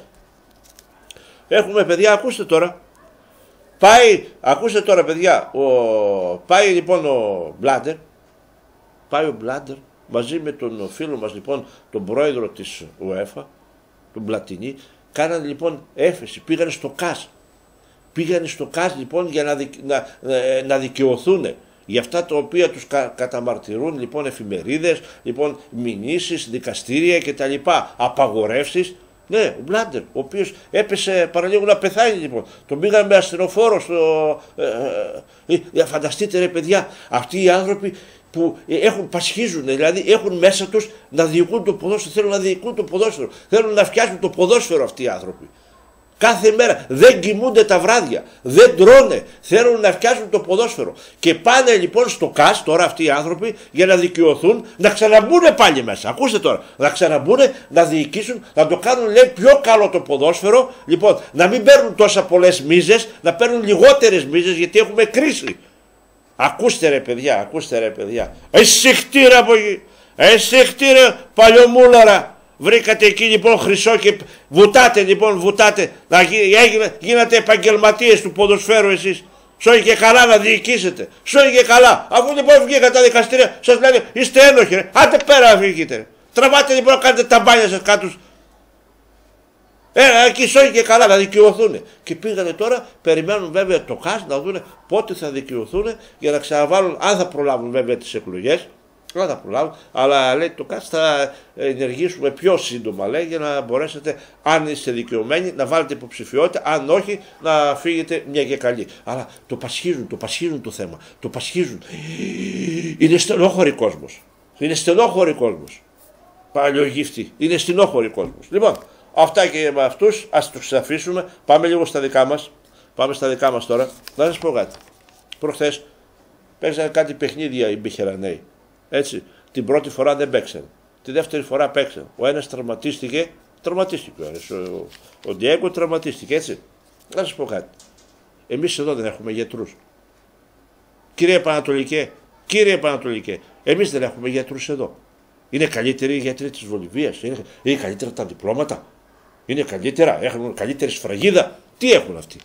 Έχουμε παιδιά, ακούστε τώρα. Πάει, ακούστε τώρα παιδιά, ο, πάει λοιπόν ο Μπλάντερ, πάει ο Μπλάντερ μαζί με τον φίλο μας λοιπόν, τον πρόεδρο της UEFA, τον Πλατινί, κάνανε λοιπόν έφεση, πήγανε στο ΚΑΣ. Πήγανε στο ΚΑΣ λοιπόν για να, δικ, να, να δικαιωθούν για αυτά τα οποία τους κα, καταμαρτυρούν λοιπόν εφημερίδες, λοιπόν μηνύσεις, δικαστήρια κτλ. Απαγορεύσεις. Ναι, ο Μπλάντερ, ο οποίος έπεσε παραλίγο να πεθάνει λοιπόν. Τον πήγαν με ασθενοφόρο στο... Ε, ε, ε, φανταστείτε ρε παιδιά, αυτοί οι άνθρωποι που έχουν, πασχίζουν, δηλαδή έχουν μέσα τους να διοικούν το ποδόσφαιρο, θέλουν να διοικούν το ποδόσφαιρο, θέλουν να φτιάσουν το ποδόσφαιρο αυτοί οι άνθρωποι. Κάθε μέρα δεν κοιμούνται τα βράδια, δεν τρώνε, θέλουν να φτιάσουν το ποδόσφαιρο. Και πάνε λοιπόν στο ΚΑΣ τώρα αυτοί οι άνθρωποι για να δικαιωθούν, να ξαναμπούν πάλι μέσα. Ακούστε τώρα, να ξαναμπούν, να διοικήσουν, να το κάνουν λέει πιο καλό το ποδόσφαιρο. Λοιπόν, να μην παίρνουν τόσα πολλές μίζες, να παίρνουν λιγότερες μίζες γιατί έχουμε κρίση. Ακούστε ρε παιδιά, ακούστε ρε παιδιά. Εσύ χτύρα από εκεί, εσύ χτύρα παλιομούλαρα. Βρήκατε εκεί λοιπόν χρυσό και βουτάτε λοιπόν, βουτάτε, να γίνατε επαγγελματίες του ποδοσφαίρου εσείς. Σώει και καλά να διοικήσετε, σώει και καλά. Αφού λοιπόν βγήκατε τα δικαστήρια, σας λένε είστε ένοχοι ρε, άντε πέρα βγήκετε. Τραβάτε λοιπόν, κάνετε τα μπάνια σας κάτω. Ε, εκεί σώει και καλά να δικαιωθούν. Και πήγανε τώρα, περιμένουν βέβαια το ΚΑΣ να δουν πότε θα δικαιωθούν για να ξαναβάλουν, αν θα προλάβουν βέβαια τις εκλογές. Δεν θα προλάβουν, αλλά λέει το ΚΑΣ θα ενεργήσουμε πιο σύντομα λέει, για να μπορέσετε, αν είστε δικαιωμένοι, να βάλετε υποψηφιότητα, αν όχι, να φύγετε μια και καλή. Αλλά το πασχίζουν, το πασχίζουν το θέμα, το πασχίζουν. Είναι στενόχωρη κόσμος. Είναι στενόχωρη κόσμος. Παλιογύφτη. Είναι στενόχωρη κόσμος. Λοιπόν, αυτά και με αυτούς, ας τους αφήσουμε. Πάμε λίγο στα δικά μας. Πάμε στα δικά μας τώρα. Να σας πω κάτι. Προχθές παίξανε κάτι παιχνίδια οι Μπιχερανέοι. Έτσι, την πρώτη φορά δεν παίξαν. Τη δεύτερη φορά παίξαν. Ο ένας τραυματίστηκε, τραυματίστηκε ο ένας. Ο, ο Ντιέγκο τραυματίστηκε, έτσι. Να σας πω κάτι. Εμείς εδώ δεν έχουμε γιατρούς. Κύριε Πανατολικέ, κύριε Πανατολικέ, εμείς δεν έχουμε γιατρούς εδώ. Είναι καλύτεροι οι γιατροί της Βολιβίας, είναι, είναι καλύτερα τα διπλώματα, είναι καλύτερα, έχουν καλύτερη σφραγίδα. Τι έχουν αυτοί.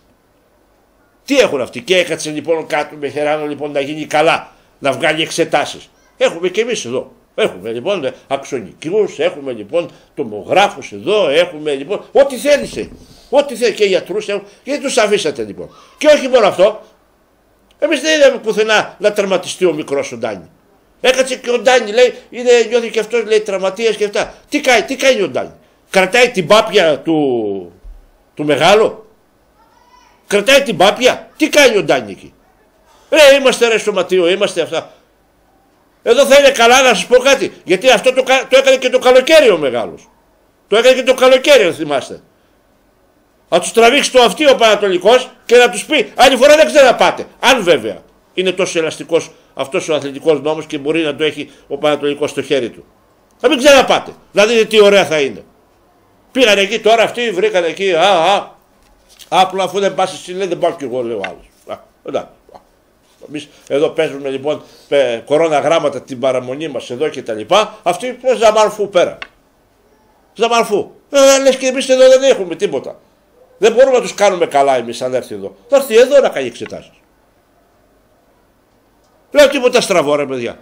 Τι έχουν αυτοί. Και έκατσε λοιπόν κάτω με Χεράνο λοιπόν να γίνει καλά, να βγάλει εξετάσεις. Έχουμε και εμείς εδώ. Έχουμε λοιπόν αξονικούς, έχουμε λοιπόν τομογράφους εδώ, έχουμε λοιπόν ό,τι θέλησε. Ό,τι θέλει και γιατρούς έχουν. Γιατί τους αφήσατε λοιπόν. Και όχι μόνο αυτό, εμείς δεν είδαμε πουθενά να τερματιστεί ο μικρός ο Ντάνι. Έκατσε και ο Ντάνι λέει, είναι, νιώθει και αυτός λέει τραυματίας και αυτά. Τι κάνει, τι κάνει ο Ντάνι. Κρατάει την πάπια του, του μεγάλου. Κρατάει την πάπια. Τι κάνει ο Ντάνι εκεί. Ρε είμαστε ρε σωματείο, είμαστε αυτά. Εδώ θα είναι καλά να σας πω κάτι. Γιατί αυτό το, το έκανε και το καλοκαίρι ο μεγάλος. Το έκανε και το καλοκαίρι αν θυμάστε. Να τους τραβήξει το αυτί ο Πανατολικός και να τους πει άλλη φορά δεν ξαναπάτε. Αν βέβαια είναι τόσο ελαστικός αυτός ο αθλητικός νόμος και μπορεί να το έχει ο Πανατολικός στο χέρι του. Να μην ξαναπάτε. Να δείτε τι ωραία θα είναι. Πήγαν εκεί τώρα αυτοί, βρήκαν εκεί. Α, α, απλά αφού δεν πας εσύ λέει δεν πάω κι εγώ λέει ο άλλος. Α, εντάξει. Εμείς εδώ παίζουμε λοιπόν κορώνα γράμματα την παραμονή μας εδώ και τα λοιπά. Αυτοί ζαμαρφού πέρα. Ζαμαρφού. Ε, λες και εμείς εδώ δεν έχουμε τίποτα. Δεν μπορούμε να τους κάνουμε καλά εμείς αν έρθει εδώ. Θα έρθει εδώ να κάνει εξετάσεις. Λέω τίποτα στραβό ρε παιδιά.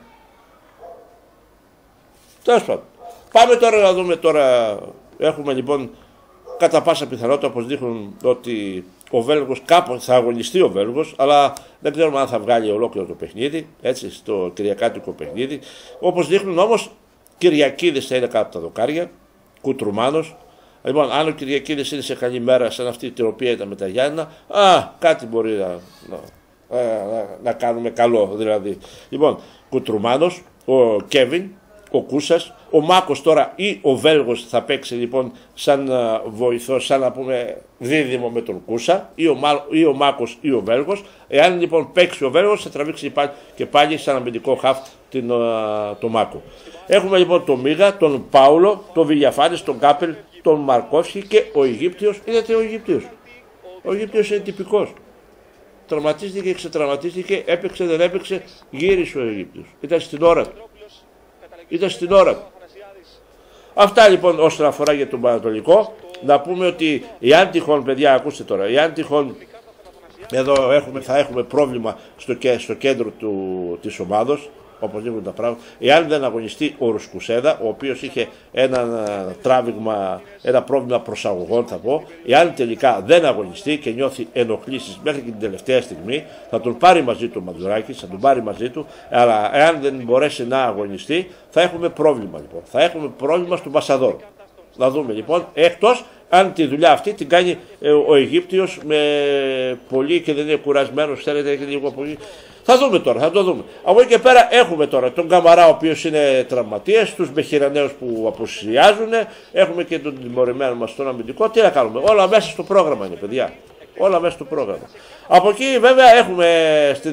Τέλος πάντων. Πάμε τώρα να δούμε τώρα. Έχουμε λοιπόν Κατά πάσα πιθανότητα, όπως δείχνουν, ότι ο Βέλγος κάποτε θα αγωνιστεί ο Βέλγος, αλλά δεν ξέρουμε αν θα βγάλει ολόκληρο το παιχνίδι, έτσι, στο κυριακάτικο παιχνίδι. Όπως δείχνουν όμως, Κυριακίδης θα είναι κάτω από τα δοκάρια, Κουτρουμάνος. Λοιπόν, αν ο Κυριακίδης είναι σε καλή μέρα, σαν αυτή την οποία ήταν με τα Γιάννενα, α, κάτι μπορεί να, να, να, να κάνουμε καλό δηλαδή. Λοιπόν, Κουτρουμάνος, ο Κέβιν, ο Κούσας, ο Μάκος τώρα ή ο Βέλγος θα παίξει λοιπόν σαν βοηθός, σαν να πούμε δίδυμο με τον Κούσα, ή ο, Μα, ή ο Μάκος ή ο Βέλγος. Εάν λοιπόν παίξει ο Βέλγος θα τραβήξει πάλι και πάλι σαν αμυντικό χαφ την, το Μάκο. Έχουμε λοιπόν τον Μίγα, τον Πάουλο, τον Βιλιαφάνης, τον Κάπελ, τον Μαρκόφσκι και ο Αιγύπτιος. Είδατε ο Αιγύπτιος. Ο Αιγύπτιος είναι τυπικός. Τραυματίστηκε, ξετραυματίστηκε, έπαιξε, δεν έπαιξε, γύρισε ο Αιγύπτιος. Ήταν στην ώρα του. Ήταν στην ώρα του. Αυτά λοιπόν όσον αφορά για τον Πανατολικό. Να πούμε ότι εάν τυχόν, παιδιά, ακούστε τώρα, εάν τυχόν εδώ έχουμε, θα έχουμε πρόβλημα στο, στο κέντρο του, της ομάδος, όπως δείχνουν τα πράγματα, εάν δεν αγωνιστεί ο Ρουσκουσέδα, ο οποίος είχε ένα τράβηγμα, ένα πρόβλημα προσαγωγών θα πω, εάν τελικά δεν αγωνιστεί και νιώθει ενοχλήσεις μέχρι και την τελευταία στιγμή, θα τον πάρει μαζί του ο Μαντζουράκης, θα τον πάρει μαζί του, αλλά εάν δεν μπορέσει να αγωνιστεί, θα έχουμε πρόβλημα λοιπόν. Θα έχουμε πρόβλημα στον Πασαδόρο. Να δούμε λοιπόν, εκτός αν τη δουλειά αυτή την κάνει ε, ο Αιγύπτιος με πολύ και δεν είναι κουρασμένος, θέλετε και λίγο πολύ. Θα δούμε τώρα, θα το δούμε. Από εκεί και πέρα έχουμε τώρα τον Καμαρά, ο οποίος είναι τραυματίας, τους Μπεχιρανέους που απουσιάζουν, έχουμε και τον τιμωρημένο μας στον αμυντικό. Τι να κάνουμε, όλα μέσα στο πρόγραμμα είναι, παιδιά. Όλα μέσα στο πρόγραμμα. Από εκεί βέβαια έχουμε στη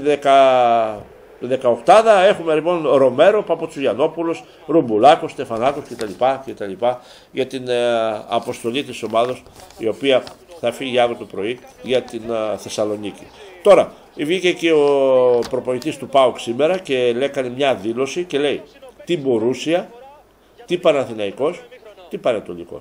δεκαοκτάδα, έχουμε λοιπόν Ρομέρο, Παπατσουλιανόπουλος, Ρουμπουλάκος, Στεφανάκος κτλ. Για την ε, αποστολή της ομάδος, η οποία θα φύγει αύριο το πρωί για την ε, Θεσσαλονίκη. Τώρα, βγήκε και ο προπονητής του ΠΑΟΚ σήμερα και έκανε μια δήλωση και λέει τι Μπορούσια, τι Παναθηναϊκός, τι Πανετολικός.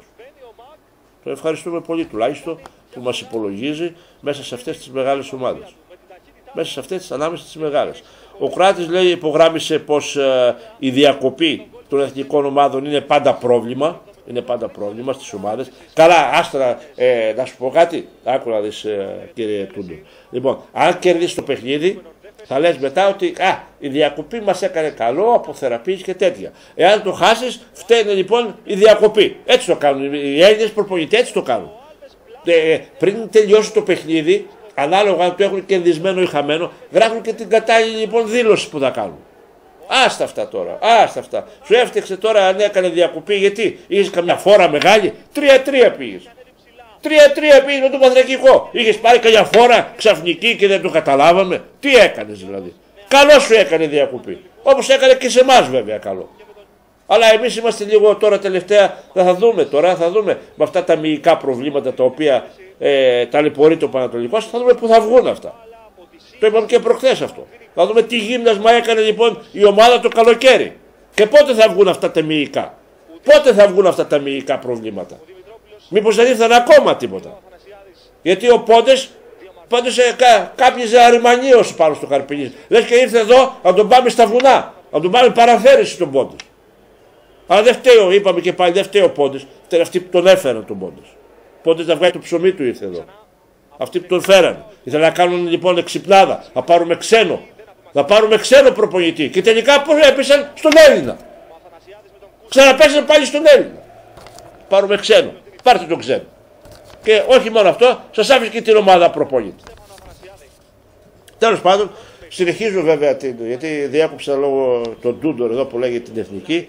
Το ευχαριστούμε πολύ τουλάχιστον που μας υπολογίζει μέσα σε αυτές τις μεγάλες ομάδες. Μέσα σε αυτές τις ανάμεσα τις μεγάλες. Ο Κράτης λέει, υπογράμμισε πως ε, η διακοπή των εθνικών ομάδων είναι πάντα πρόβλημα. Είναι πάντα πρόβλημα στις ομάδες. Καλά, άστρα, ε, να σου πω κάτι. Άκου να δεις, ε, κύριε Τούντο. Λοιπόν, αν κερδίσεις το παιχνίδι, θα λες μετά ότι α, η διακοπή μας έκανε καλό, αποθεραπείς και τέτοια. Εάν το χάσεις, φταίνε λοιπόν η διακοπή. Έτσι το κάνουν. Οι Έλληνες προπονητές έτσι το κάνουν. Ε, πριν τελειώσει το παιχνίδι, ανάλογα αν το έχουν κερδισμένο ή χαμένο, γράφουν και την κατάλληλη λοιπόν δήλωση που θα κάνουν. Άστα αυτά τώρα, άστα αυτά. Σου έφτιαξε τώρα αν έκανε διακοπή, γιατί είχες καμιά φόρα μεγάλη, τρία τρία πήγες. τρία τρία πήγες με τον Παναθηναϊκό. Είχες πάρει καμιά φόρα ξαφνική και δεν το καταλάβαμε. Τι έκανες δηλαδή. Καλό σου έκανε διακοπή. Όπως έκανε και σε εμάς βέβαια καλό. Αλλά εμείς είμαστε λίγο τώρα τελευταία, θα δούμε τώρα, θα δούμε με αυτά τα μυϊκά προβλήματα τα οποία ε, ταλαιπωρεί το Πανατολικός, θα δούμε πού θα βγουν αυτά. Το είπαμε και προχθές αυτό. Θα δούμε τι γύμνασμα έκανε λοιπόν η ομάδα το καλοκαίρι. Και πότε θα βγουν αυτά τα μυϊκά. Πότε θα βγουν αυτά τα μυϊκά προβλήματα. Μήπως δεν ήρθαν ακόμα τίποτα. Γιατί ο Πόντες, πάντως ε, κά, κάποιες αριμανίως πάνω στο Καρπινής. Λες και ήρθε εδώ να τον πάμε στα βουνά. Να τον πάμε παραφέρεση τον Πόντες. Αλλά δεν φταίω, είπαμε και πάλι, δεν φταίει ο Πόντες. Φταίει αυτοί που τον έφεραν τον Πόντες. Πόντες να βγάλει το ψωμί του ήρθε εδώ. Αυτοί που τον φέραν. Ήθελαν να κάνουν λοιπόν εξυπνάδα. Να πάρουμε ξένο. Να πάρουμε ξένο προπονητή. Και τελικά πώς έπεσαν στον Έλληνα. Ξαναπέσαν πάλι στον Έλληνα. Πάρουμε ξένο. Πάρτε τον ξένο. Και όχι μόνο αυτό, σας άφησε και την ομάδα προπονητή. Τέλος πάντων, συνεχίζω βέβαια την, γιατί διάκοψα λόγω τον Τούντορ εδώ που λέγεται την εθνική.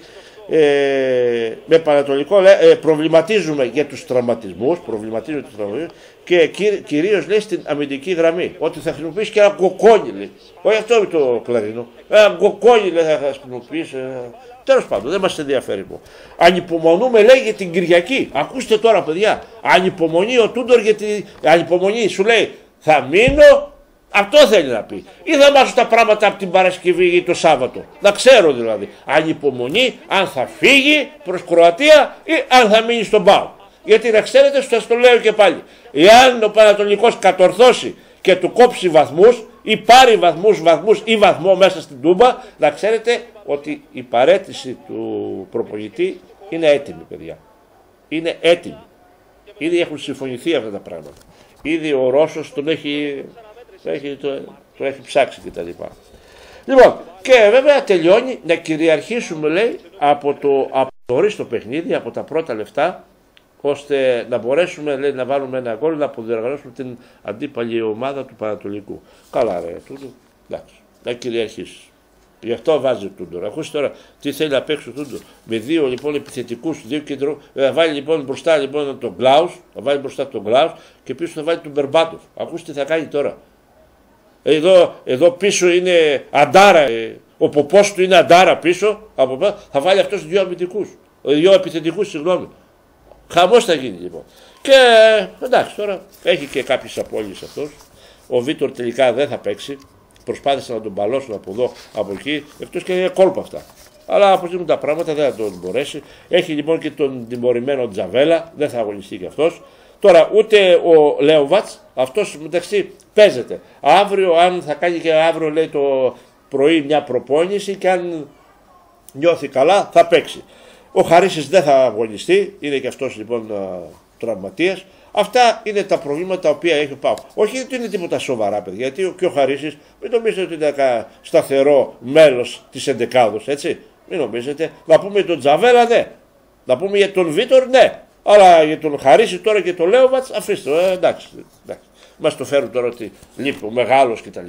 Ε, με Πανατολικό ε, προβληματίζουμε για τους τραυματισμούς, προβληματίζουμε τους τραυματισμούς και κυ, κυρίως λέει στην αμυντική γραμμή ότι θα χρησιμοποιήσει και ένα γκοκόνι, λέει. Όχι αυτό με το κλαρίνο, ένα γκοκόνι λέει θα χρησιμοποιήσει. Ε, τέλος πάντων, δεν μας ενδιαφέρει. Ανυπομονούμε λέει για την Κυριακή. Ακούστε τώρα παιδιά, ανυπομονεί ο Τούντορ γιατί ανυπομονεί, σου λέει θα μείνω. Αυτό θέλει να πει. Ή θα μάθω τα πράγματα από την Παρασκευή ή το Σάββατο. Να ξέρω δηλαδή. Αν υπομονεί, αν θα φύγει προς Κροατία ή αν θα μείνει στον ΠΑΟΚ. Γιατί να ξέρετε, σας το λέω και πάλι. Εάν ο Πανατολικός κατορθώσει και του κόψει βαθμούς ή πάρει βαθμούς, βαθμούς ή βαθμό μέσα στην Τούμπα, να ξέρετε ότι η παραίτηση του προπονητή είναι έτοιμη, παιδιά. Είναι έτοιμη. Ήδη έχουν συμφωνηθεί αυτά τα πράγματα. Ήδη ο Ρώσος τον έχει, έχει, το, το έχει ψάξει κτλ. Λοιπόν, και βέβαια τελειώνει να κυριαρχήσουμε, λέει, από το, από το νωρίς το παιχνίδι, από τα πρώτα λεφτά, ώστε να μπορέσουμε, λέει, να βάλουμε ένα γκολ, να αποδιοργανώσουμε την αντίπαλη ομάδα του Πανατολικού. Καλά, ρε, τούτο, εντάξει, να κυριαρχήσει. Γι' αυτό βάζει ο Τούντορ. Ακούστε τώρα τι θέλει να παίξει ο Τούντορ. Με δύο λοιπόν επιθετικούς, δύο κεντρού. Θα βάλει λοιπόν μπροστά λοιπόν τον Γκλάους, θα βάλει μπροστά τον Γκλάους και πίσω θα βάλει τον Μπερμπάτοφ. Ακούστε τι θα κάνει τώρα. Εδώ, εδώ πίσω είναι Αντάρα, ο ποπός του είναι Αντάρα πίσω, από πάνω, θα βάλει αυτός δύο αμυντικούς, δύο επιθετικούς, συγγνώμη. Χαμός θα γίνει λοιπόν. Και εντάξει, τώρα έχει και κάποιες απώλειες αυτός. Ο Βίτορ τελικά δεν θα παίξει. Προσπάθησαν να τον μπαλώσουν από εδώ, από εκεί, εκτός και είναι κόλπα αυτά. Αλλά όπως δίνουν τα πράγματα δεν θα τον μπορέσει. Έχει λοιπόν και τον τιμωρημένο Τζαβέλα, δεν θα αγωνιστεί και αυτός. Τώρα ούτε ο Λέοβατς, αυτός μεταξύ παίζεται. Αύριο, αν θα κάνει και αύριο, λέει, το πρωί μια προπόνηση και αν νιώθει καλά θα παίξει. Ο Χαρίσης δεν θα αγωνιστεί, είναι και αυτός λοιπόν τραυματίας. Αυτά είναι τα προβλήματα τα οποία έχει ο ΠΑΟΚ. Όχι ότι είναι τίποτα σοβαρά, παιδιά, γιατί και ο Χαρίσης μην νομίζετε ότι είναι ένα σταθερό μέλος της εντεκάδος, έτσι. Μην νομίζετε. Να πούμε για τον Τζαβέλα, ναι. Να πούμε για τον Βίτορ, ναι. Αλλά για τον Χαρίση τώρα και τον Λέοβατς, αφήστε το, ε, εντάξει, εντάξει. Μας το φέρουν τώρα ότι λείπει ο μεγάλος κτλ.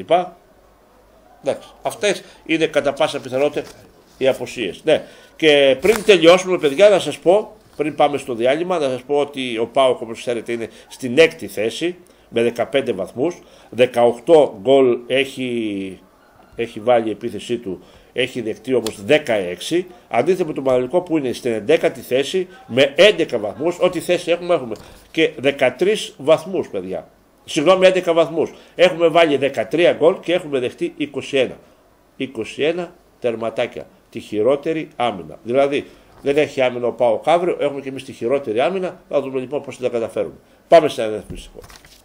Εντάξει. Αυτές είναι κατά πάσα πιθανότητα οι αποσίες. Ναι. Και πριν τελειώσουμε, παιδιά, να σας πω, πριν πάμε στο διάλειμμα, να σας πω ότι ο ΠΑΟΚ, όπως ξέρετε, είναι στην έκτη θέση με δεκαπέντε βαθμούς, δεκαοκτώ γκολ έχει, έχει βάλει η επίθεσή του, έχει δεχτεί όμως δεκαέξι, αντίθετα με τον Πανατολικό που είναι στην έντεκατη θέση με έντεκα βαθμούς, ό,τι θέση έχουμε έχουμε και δεκατρείς βαθμούς, παιδιά. Συγγνώμη, έντεκα βαθμούς. Έχουμε βάλει δεκατρία γκολ και έχουμε δεχτεί είκοσι ένα. είκοσι ένα τερματάκια. Τη χειρότερη άμυνα. Δηλαδή, δεν έχει άμυνα ο ΠΑΟΚ αύριο, έχουμε και εμείς τη χειρότερη άμυνα. Θα δούμε λοιπόν πώς θα τα καταφέρουμε. Πάμε σε ένα φυσικό.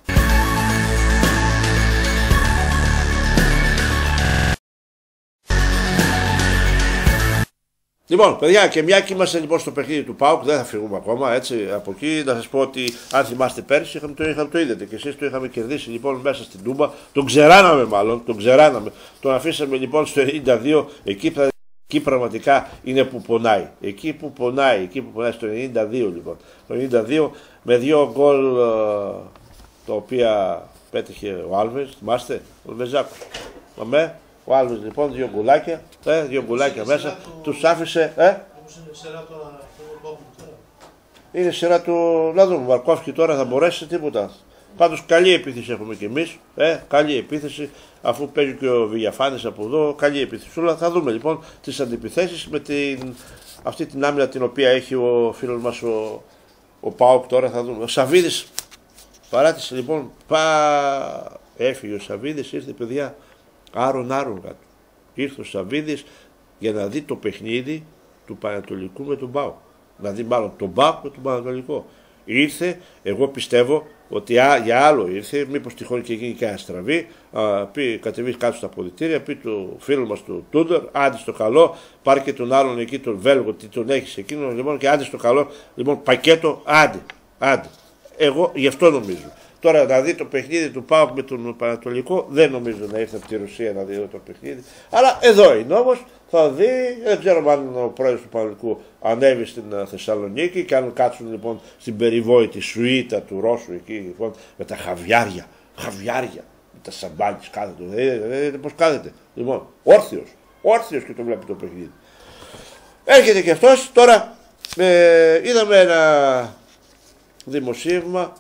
Λοιπόν, παιδιά, και μια και είμαστε λοιπόν στο παιχνίδι του ΠΑΟΚ, δεν θα φύγουμε ακόμα έτσι από εκεί. Να σας πω ότι αν θυμάστε πέρσι, είχαμε το, είχαμε, το είδατε και εσείς το είχαμε κερδίσει λοιπόν μέσα στην Τούμπα. Τον ξεράναμε μάλλον, τον ξεράναμε. Τον αφήσαμε λοιπόν στο ενενήντα δύο, εκεί, εκεί πραγματικά είναι που πονάει. Εκεί που πονάει, εκεί που πονάει στο ενενήντα δύο λοιπόν. Το ενενήντα δύο με δύο γκολ τα οποία πέτυχε ο Άλβες, θυμάστε, ο Βεζάκος. Αμέ. Ο Άλβες λοιπόν, δύο γκουλάκια, ε, δύο γκουλάκια μέσα, το... τους άφησε, ε. Είναι σειρά τώρα, είναι σειρά του, να δούμε, ο Μαρκόφσκι τώρα θα μπορέσει τίποτα. Πάντως καλή επίθεση έχουμε κι εμείς, ε, καλή επίθεση, αφού παίζει και ο Βηγιαφάνης από εδώ, καλή επίθεση. Όλα θα δούμε λοιπόν τις αντιπιθέσεις με την, αυτή την άμυνα την οποία έχει ο φίλος μας ο, ο ΠΑΟΚ τώρα, θα δούμε. Ο Σαβίδης παράτησε λοιπόν, πα... έφυγε ο Σαβίδης, ήρθε παιδιά. Άρον άρον κάτω. Ήρθε ο Σαβίδης για να δει το παιχνίδι του Πανατολικού με τον ΠΑΟΚ. Να δει μάλλον τον ΠΑΟΚ με τον Πανατολικό. Ήρθε, εγώ πιστεύω ότι α, για άλλο ήρθε, μήπως τυχόν και γίνει κανένα στραβή, α, πει, κατεβεί κάτω στα αποδυτήρια, πει του φίλου μας του Τούντορ, άντε στο καλό, πάρει και τον άλλον εκεί τον Βέλγο, τι τον έχεις εκείνο, λοιπόν, και άντε στο καλό, λοιπόν, πακέτο, άντε, άντε. Εγώ γι' αυτό νομίζω. Τώρα να δει το παιχνίδι του ΠΑΟΚ με τον Πανατολικό, δεν νομίζω να ήρθε από τη Ρωσία να δει το παιχνίδι. Αλλά εδώ είναι όμως, θα δει, δεν ξέρω αν ο πρόεδρος του Πανατολικού ανέβει στην Θεσσαλονίκη και αν κάτσουν λοιπόν στην περιβόητη σουίτα του Ρώσου εκεί λοιπόν με τα χαβιάρια, χαβιάρια, με τα σαμπάνια κάθεται. Δείτε πώς κάθεται. Λοιπόν, όρθιος, όρθιος και το βλέπει το παιχνίδι. Έρχεται και αυτός, τώρα ε, είδαμε ένα δημοσίευμα.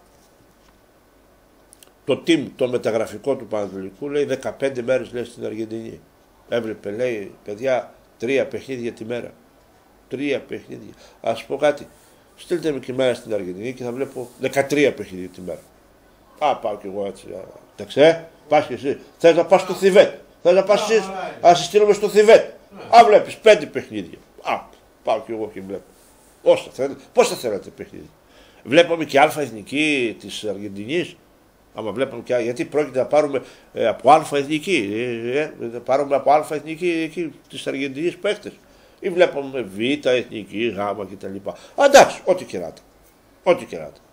Το team, το μεταγραφικό του Πανατολικού, λέει δεκαπέντε μέρες λέει στην Αργεντινή. Έβλεπε, λέει, παιδιά, τρία παιχνίδια τη μέρα. Τρία παιχνίδια. Ας πω κάτι. Στείλτε με και μέρα στην Αργεντινή και θα βλέπω δεκατρία παιχνίδια τη μέρα. Α, πάω κι εγώ έτσι. Εντάξει, ε, πας και εσύ. Θες να πας στο Θιβέτ. Θες να πας εσύ. Α, σε στείλουμε στο Θιβέτ. Α, βλέπεις πέντε παιχνίδια. Α, πάω κι εγώ και βλέπω. Όσα θέλετε. Πόσα θέλετε παιχνίδια. Βλέπαμε και αλφα εθνική της Αργεντινής. Άμα βλέπουμε και, γιατί πρόκειται να πάρουμε ε, από αλφα εθνική, ε, ε, πάρουμε από αλφα εθνική εκεί της Αργεντινής παίχτες. Ή βλέπουμε β εθνική, γ κτλ. Εντάξει, ό,τι κεράτε. Ό,τι κεράτε.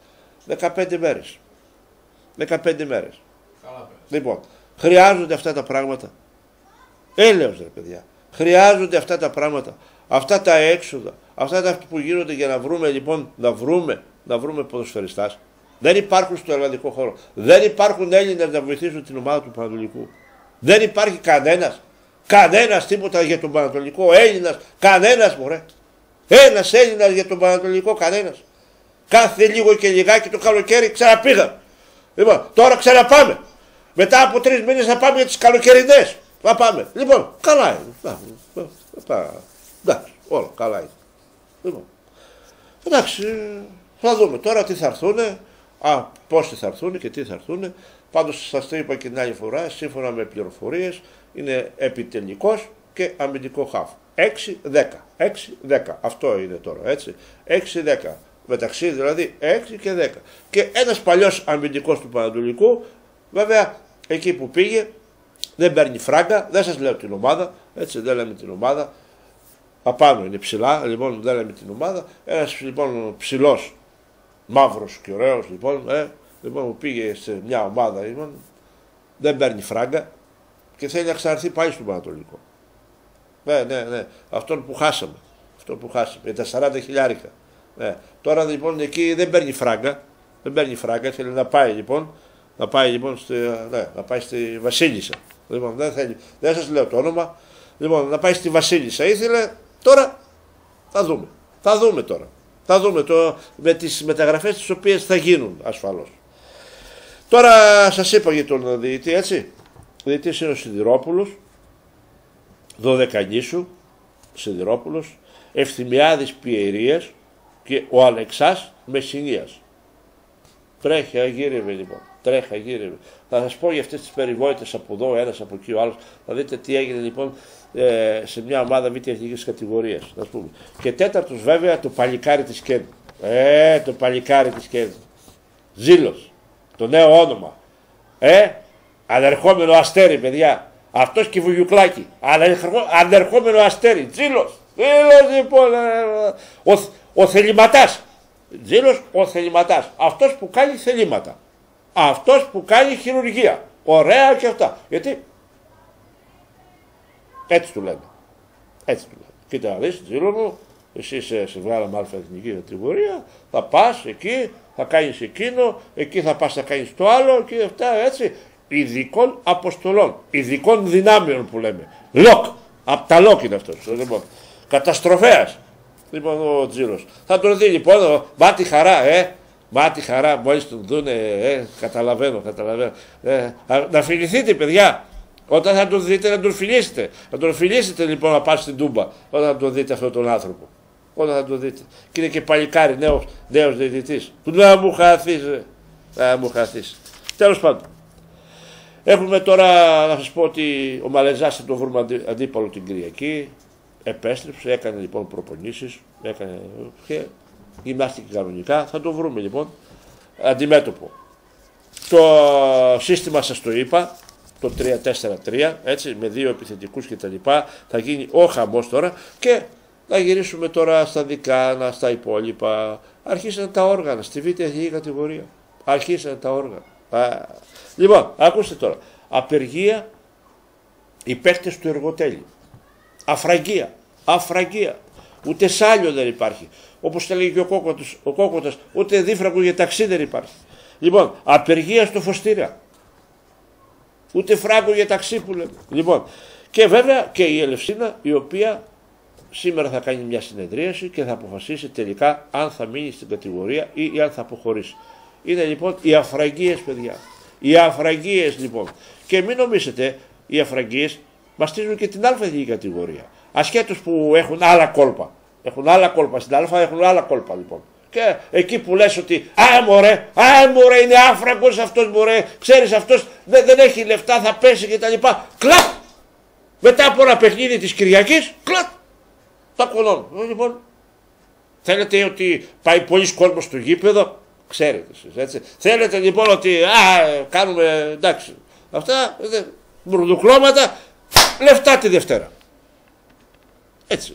δεκαπέντε μέρες. δεκαπέντε μέρες. Λοιπόν, χρειάζονται αυτά τα πράγματα. Έλεος ρε παιδιά. Χρειάζονται αυτά τα πράγματα. Αυτά τα έξοδα. Αυτά τα που γίνονται για να βρούμε λοιπόν, να βρούμε, να βρούμε ποδοσφαιριστάς. Δεν υπάρχουν στο ελλαδικό χώρο. Δεν υπάρχουν Έλληνες να βοηθήσουν την ομάδα του Πανατολικού. Δεν υπάρχει κανένας. Κανένας τίποτα για τον Πανατολικό. Έλληνας. Κανένας μωρέ. Ένας Έλληνας για τον Πανατολικό. Κανένας. Κάθε λίγο και λιγάκι το καλοκαίρι ξαναπήγα. Λοιπόν, τώρα ξαναπάμε. Μετά από τρεις μήνες θα πάμε για τις καλοκαιρινές. Θα πάμε. Λοιπόν, καλά είναι. Εντάξει, όλα καλά είναι. Λοιπόν, εντάξει, θα δούμε τώρα τι θα έρθουνε. Α, πόσοι θα έρθουν και τι θα έρθουν. Πάντως σας το είπα και την άλλη φορά, σύμφωνα με πληροφορίες, είναι επιτελικός και αμυντικό χαφ. έξι δέκα. έξι δέκα. Αυτό είναι τώρα, έτσι. έξι δέκα. Μεταξύ δηλαδή έξι και δέκα. Και ένας παλιός αμυντικός του Πανατολικού, βέβαια εκεί που πήγε, δεν παίρνει φράγκα, δεν σας λέω την ομάδα, έτσι δεν λέμε την ομάδα. Απάνω είναι ψηλά, λοιπόν δεν λέμε την ομάδα. Ένας λοιπόν ψηλός, μαύρος και ωραίος λοιπόν, ε, λοιπόν που πήγε σε μια ομάδα, λοιπόν, δεν παίρνει φράγκα και θέλει να ξαναρθεί πάλι στον Πανατολικό. Ναι, ναι, ναι, αυτόν που χάσαμε, αυτό που χάσαμε, για τα σαράντα χιλιάρικα. Ναι. Τώρα λοιπόν εκεί δεν παίρνει φράγκα, δεν παίρνει φράγκα, θέλει να πάει λοιπόν, να πάει λοιπόν στη, ναι, να πάει στη Βασίλισσα. Λοιπόν, δεν θέλει, δεν σας λέω το όνομα, λοιπόν να πάει στη Βασίλισσα ήθελε, τώρα θα δούμε, θα δούμε τώρα. Θα δούμε το, με τις μεταγραφές τις οποίες θα γίνουν ασφαλώς. Τώρα σας είπα για τον διαιτητή, έτσι. Ο διαιτητής είναι ο Σιδηρόπουλος, Δωδεκανήσου, Σιδηρόπουλος, Ευθυμιάδης Πιερίας και ο Αλεξάς Μεσσηνίας. Τρέχει, αγύρευε λοιπόν. Τρέχει, αγύρευε. Θα σας πω για αυτές τις περιβόητες από εδώ, ένας από εκεί ο άλλος. Θα δείτε τι έγινε λοιπόν ε, σε μια ομάδα β' εθνικής κατηγορίας. Ας πούμε. Και τέταρτος βέβαια το παλικάρι της Κέντ. Ε, το παλικάρι της Κέντ. Ζήλος. Το νέο όνομα. Ε, ανερχόμενο αστέρι, παιδιά. Αυτός και Βουγιουκλάκη. Ανερχόμενο αστέρι. Ζήλος. Ζήλος λοιπόν. Ε, ο, ο θεληματάς. Ζήλος ο θεληματάς. Αυτός που κάνει θελήματα. Αυτός που κάνει χειρουργία. Ωραία και αυτά. Γιατί έτσι του λένε. Έτσι του λένε. Κοίτα να δεις, Ζήλο μου, εσύ σε, σε βγάλαμε αλφα εθνική κατηγορία, θα πας εκεί, θα κάνεις εκείνο, εκεί θα πας να κάνεις το άλλο και αυτά έτσι. Ειδικών αποστολών, ειδικών δυνάμεων που λέμε. Λοκ. Απ' τα λοκ είναι αυτός. Λοιπόν, καταστροφέας. Λοιπόν ο Τζίλος. Θα τον δει λοιπόν, μάτι χαρά, ε. Μάτι χαρά, μόλις τον δούνε, ε, καταλαβαίνω, καταλαβαίνω. Ε, να φιληθείτε παιδιά. Όταν θα τον δείτε να τον φιλήσετε. Να τον φιλήσετε λοιπόν να πάτε στην Τούμπα. Όταν θα τον δείτε αυτόν τον άνθρωπο. Όταν θα τον δείτε. Και είναι και παλικάρι νέος, νέος διαιτητής. Του να μου χαθείς, ε. Να μου χαθείς. Τέλος πάντων. Έχουμε τώρα να σας πω ότι ο Μαλεζάς θα τον βρούμε αντί, αντίπαλο την Κυριακή. Επέστρεψε, έκανε λοιπόν προπονήσεις. Έκανε και γυμνάστηκε κανονικά. Θα τον βρούμε λοιπόν αντιμέτωπο. Το σύστημα σας το είπα. Το τρία τέσσερα τρία, έτσι, με δύο επιθετικούς και τα λοιπά, θα γίνει ο χαμός τώρα και να γυρίσουμε τώρα στα δικάνα, στα υπόλοιπα. Αρχίσαν τα όργανα, στη β' εθνική κατηγορία. Αρχίσαν τα όργανα. Α, λοιπόν, ακούστε τώρα. Απεργία οι παίκτες του εργοτέλειου. Αφραγία, αφραγία. Ούτε σάλιο δεν υπάρχει. Όπως τα λέει και ο Κόκοτας, ο Κόκοτας, ούτε δίφραγκο για ταξί δεν υπάρχει. Λοιπόν, απεργία στο Φωστήρα. Ούτε φράγκο για ταξί που λέμε. Λοιπόν, και βέβαια και η Ελευσίνα, η οποία σήμερα θα κάνει μια συνεδρίαση και θα αποφασίσει τελικά αν θα μείνει στην κατηγορία ή αν θα αποχωρήσει. Είναι λοιπόν οι αφραγίες, παιδιά. Οι αφραγίες λοιπόν. Και μην νομίζετε, οι αφραγίες μαστίζουν και την α εθνική κατηγορία. Ασχέτως που έχουν άλλα κόλπα. Έχουν άλλα κόλπα στην α, έχουν άλλα κόλπα λοιπόν. Και εκεί που λες ότι α μωρέ, α μωρέ είναι άφραγκος αυτός μωρέ, ξέρεις αυτός δεν, δεν έχει λεφτά, θα πέσει και τα λοιπά. Κλαπ! Μετά από ένα παιχνίδι της Κυριακής, κλαπ! Τα κολώνουν. Λοιπόν, θέλετε ότι πάει πολλοί κόσμος στο γήπεδο, ξέρετε εσείς έτσι. Θέλετε λοιπόν ότι α, κάνουμε εντάξει, αυτά μπουρδουκλώματα, λεφτά τη Δευτέρα. Έτσι είναι.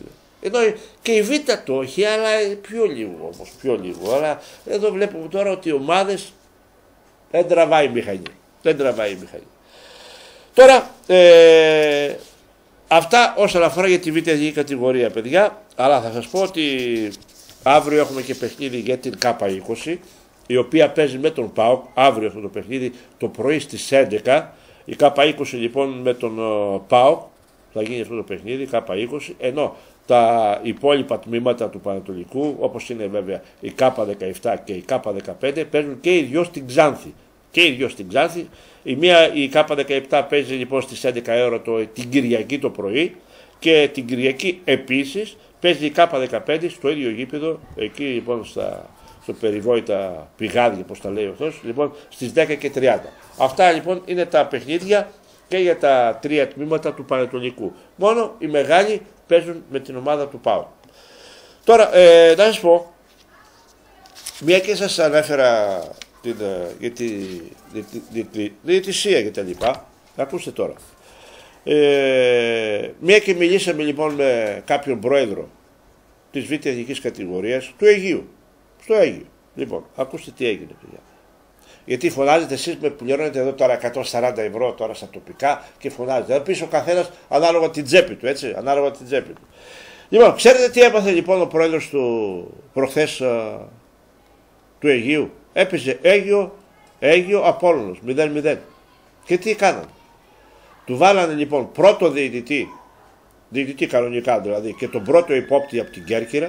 Ενώ και η Β το έχει, αλλά πιο λίγο όμως, πιο λίγο. Αλλά εδώ βλέπουμε τώρα ότι οι ομάδες δεν τραβάει η μηχανή. Δεν τραβάει η μηχανή. Τώρα, ε, αυτά όσον αφορά για τη Β' εθνική κατηγορία, παιδιά. Αλλά θα σας πω ότι αύριο έχουμε και παιχνίδι για την Κ είκοσι, η οποία παίζει με τον ΠΑΟΚ. Αύριο αυτό το παιχνίδι το πρωί στις έντεκα. Η Κ είκοσι λοιπόν με τον uh, ΠΑΟΚ θα γίνει αυτό το παιχνίδι, Κ είκοσι, ενώ τα υπόλοιπα τμήματα του Πανατολικού, όπως είναι βέβαια η Κ δεκαεπτά και η Κ δεκαπέντε, παίζουν και οι δυο στην Ξάνθη. Και οι δυο στην Ξάνθη. Η μία, η Κ δεκαεπτά παίζει λοιπόν στις έντεκα η ώρα το, την Κυριακή το πρωί, και την Κυριακή επίσης παίζει η Κ δεκαπέντε στο ίδιο γήπεδο, εκεί λοιπόν στα, στο περιβόητα πηγάδια, όπως τα λέει αυτός, λοιπόν στις δέκα και τριάντα. Αυτά λοιπόν είναι τα παιχνίδια και για τα τρία τμήματα του Πανατολικού. Μόνο οι μεγάλοι παίζουν με την ομάδα του ΠΑΟ. Τώρα, ε, να σας πω, μια και σας ανέφερα την, για τη διαιτησία και τα λοιπά, ακούστε τώρα. Ε, μια και μιλήσαμε λοιπόν με κάποιον πρόεδρο της Β' εθνικής κατηγορίας του Αιγείου, στο Αίγιο. Λοιπόν, ακούστε τι έγινε, παιδιά. Γιατί φωνάζετε εσείς με πληρώνετε εδώ τώρα εκατόν σαράντα ευρώ τώρα στα τοπικά και φωνάζετε. Εδώ πίσω ο καθένας ανάλογα την τσέπη του, έτσι, ανάλογα την τσέπη του. Λοιπόν, ξέρετε τι έπαθε λοιπόν ο πρόεδρος του προχθές α, του Αιγείου? Έπαιζε Αίγιο, Αίγιο Απόλλωνος, μηδέν μηδέν. Και τι κάνανε? Του βάλανε λοιπόν πρώτο διαιτητή, διαιτητή κανονικά δηλαδή, και τον πρώτο υπόπτη από την Κέρκυρα,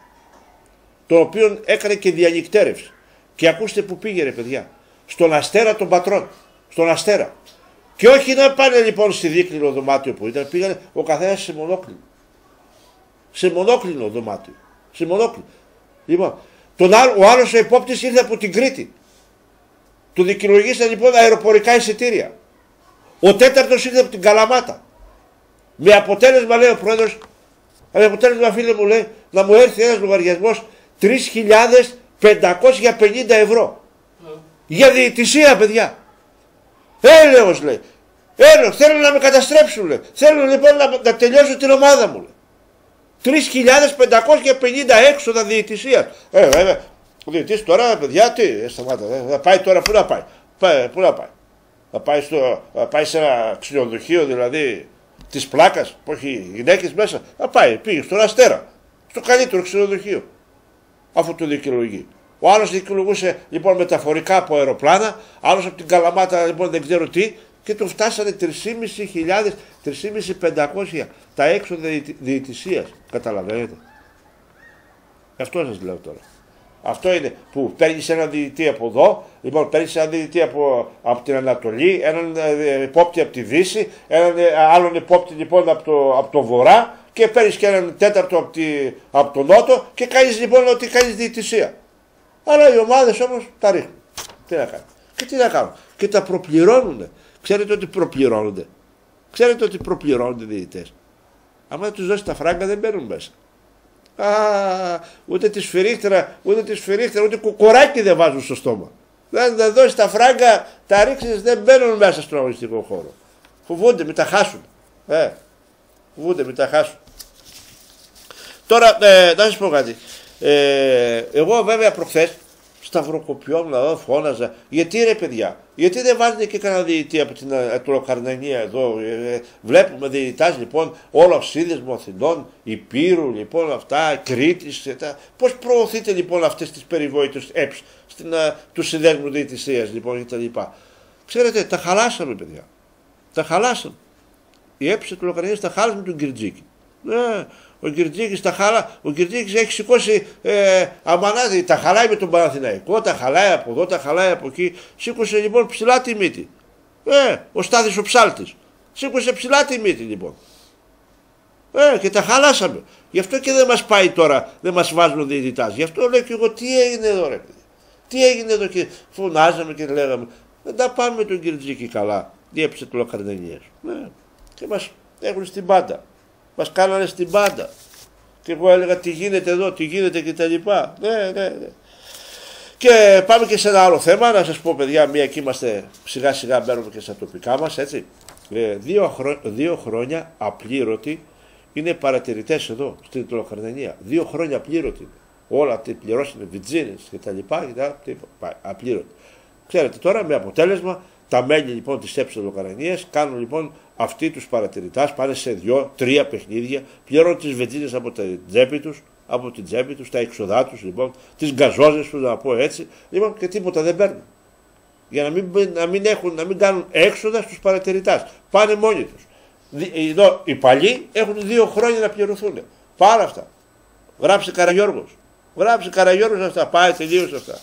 τον οποίον έκανε και διανυκτέρευση. Και ακούστε που πήγε, παιδιά. Στον Αστέρα των Πατρών. Στον Αστέρα. Και όχι να πάνε λοιπόν στη δίκλινο δωμάτιο που ήταν, πήγανε ο καθένας σε μονόκλινο. Σε μονόκλινο δωμάτιο. Σε μονόκλινο. Λοιπόν, τον άλλο, ο άλλος ο υπόπτης ήρθε από την Κρήτη. Του δικαιολογήσαν λοιπόν αεροπορικά εισιτήρια. Ο τέταρτος ήρθε από την Καλαμάτα. Με αποτέλεσμα, λέει ο πρόεδρος, με αποτέλεσμα, φίλε μου, λέει, να μου έρθει ένας λογαριασμός τρεις χιλιάδες πεντακόσια πενήντα ευρώ. Mm. Για διαιτησία, παιδιά. Έλεος, λέει. Έλεος, θέλουν να με καταστρέψουν, λέει. Θέλουν λοιπόν να, να τελειώσω την ομάδα μου, λέει. τρεις χιλιάδες πεντακόσια πενήντα έξοδα διαιτησίας. Ε, βέβαια. Ο διαιτητής τώρα, παιδιά, τι, ε, σταμάτα. Ε, θα πάει τώρα, πού να πάει. πάει πού να πάει. Θα πάει, στο, θα πάει σε ένα ξενοδοχείο, δηλαδή, της πλάκας, που έχει γυναίκες μέσα. Θα πάει, πήγε στον Αστέρα. Στο καλύτερο ξενοδοχείο. Αφού το δικαιολογεί. Ο άλλος δικαιολογούσε λοιπόν μεταφορικά από αεροπλάνα, άλλος από την Καλαμάτα λοιπόν δεν ξέρω τι, και του φτάσανε τρεις χιλιάδες τρεις χιλιάδες πεντακόσια τα έξοδα διαιτησίας. Καταλαβαίνετε. Αυτό σας λέω τώρα. Αυτό είναι που παίρνεις έναν διαιτητή από εδώ, λοιπόν παίρνεις έναν διαιτητή από, από την Ανατολή, έναν υπόπτη από τη Δύση, έναν άλλον υπόπτη λοιπόν από το, από το Βορρά, και παίρνεις και έναν τέταρτο από, τη, από τον Νότο και κάνεις λοιπόν ότι κάνεις διαιτησία. Αλλά οι ομάδες όμως τα ρίχνουν. Τι να κάνουν. Και τι να κάνουν. Και τα προπληρώνουν. Ξέρετε ότι προπληρώνονται. Ξέρετε ότι προπληρώνονται οι διαιτητές. Αν δεν τους δώσει τα φράγκα δεν μπαίνουν μέσα. Α, ούτε τη σφυρίχτερα, ούτε τη σφυρίχτερα, ούτε κουκουράκι δεν βάζουν στο στόμα. Δεν θα δώσει τα φράγκα, τα ρίξεις, δεν μπαίνουν μέσα στον αγωνιστικό χώρο. Φοβούνται, μην τα χάσουν. Ε, φοβούνται, μην τα χάσουν. Τώρα, ε, να σας πω κάτι. Ε, εγώ βέβαια προχθές σταυροκοπιόμουν εδώ, φώναζα. Γιατί ρε παιδιά, γιατί δεν βάζετε και κανένα διαιτητή από την Αττικοκαρνανία εδώ. Ε, βλέπουμε διαιτητάς λοιπόν όλο σύνδεσμο Αθηνών, Υπήρου λοιπόν αυτά, Κρήτης. Πώς προωθείτε λοιπόν αυτές τις περιβόητες ΕΠΣ του συνδέσμου διαιτησίας λοιπόν κτλ. Ξέρετε, τα χαλάσαμε παιδιά. Τα χαλάσαμε. Οι ΕΠΣ του Αττικοκαρνανίας τα χάλασαν με τον Κυρτζίκη. Ναι. Ο Κυρτζίκης, τα χαλά, ο Κυρτζίκης έχει σηκώσει ε, αμανάδι, τα χαλάει με τον Παναθηναϊκό, τα χαλάει από εδώ, τα χαλάει από εκεί. Σήκωσε λοιπόν ψηλά τη μύτη. Ε, ο Στάδης ο Ψάλτης. Σήκωσε ψηλά τη μύτη λοιπόν. Ε, και τα χαλάσαμε. Γι' αυτό και δεν μας πάει τώρα, δεν μας βάζουν διαιτητάς. Γι' αυτό λέω και εγώ τι έγινε εδώ ρε παιδί. Τι έγινε εδώ και φωνάζαμε και λέγαμε. Δεν τα πάμε με τον Κυρτζίκη καλά. Διέψε του Λοκαρδενίας. Ναι. Και μας έχουν στην πάντα. Μας κάνανε στην πάντα. Και εγώ έλεγα τι γίνεται εδώ, τι γίνεται και τα λοιπά. Ναι, ναι, ναι. Και πάμε και σε ένα άλλο θέμα. Να σας πω παιδιά, μία και είμαστε σιγά σιγά μπαίνουμε και στα τοπικά μας, έτσι. Ε, δύο, χρό, δύο χρόνια απλήρωτη είναι παρατηρητές εδώ, στην Τολοκαρνανία. Δύο χρόνια πλήρωτοι. Όλα τι πληρώσανε, βιτζίνες και τα λοιπά, και τα απλήρωτοι. Ξέρετε τώρα με αποτέλεσμα τα μέλη λοιπόν της ΕΠΣ Τολοκαρνανίας κάνουν λοιπόν αυτοί τους παρατηρητάς, πάνε σε δυο, τρία παιχνίδια, πληρώνουν τις βιτζίνες από την τσέπη τους, από την τσέπη τους, τα έξοδά τους λοιπόν, τις γκαζόζες τους να πω έτσι, λοιπόν και τίποτα δεν παίρνουν. Για να μην, να μην, έχουν, να μην κάνουν έξοδα στους παρατηρητάς. Πάνε μόνοι τους. Εδώ οι παλιοί έχουν δύο χρόνια να πληρωθούν. Πάρα αυτά. Γράψε Καραγιώργος. Γράψε Καραγιώργος αυτά. Πάει, τελείωσε αυτά.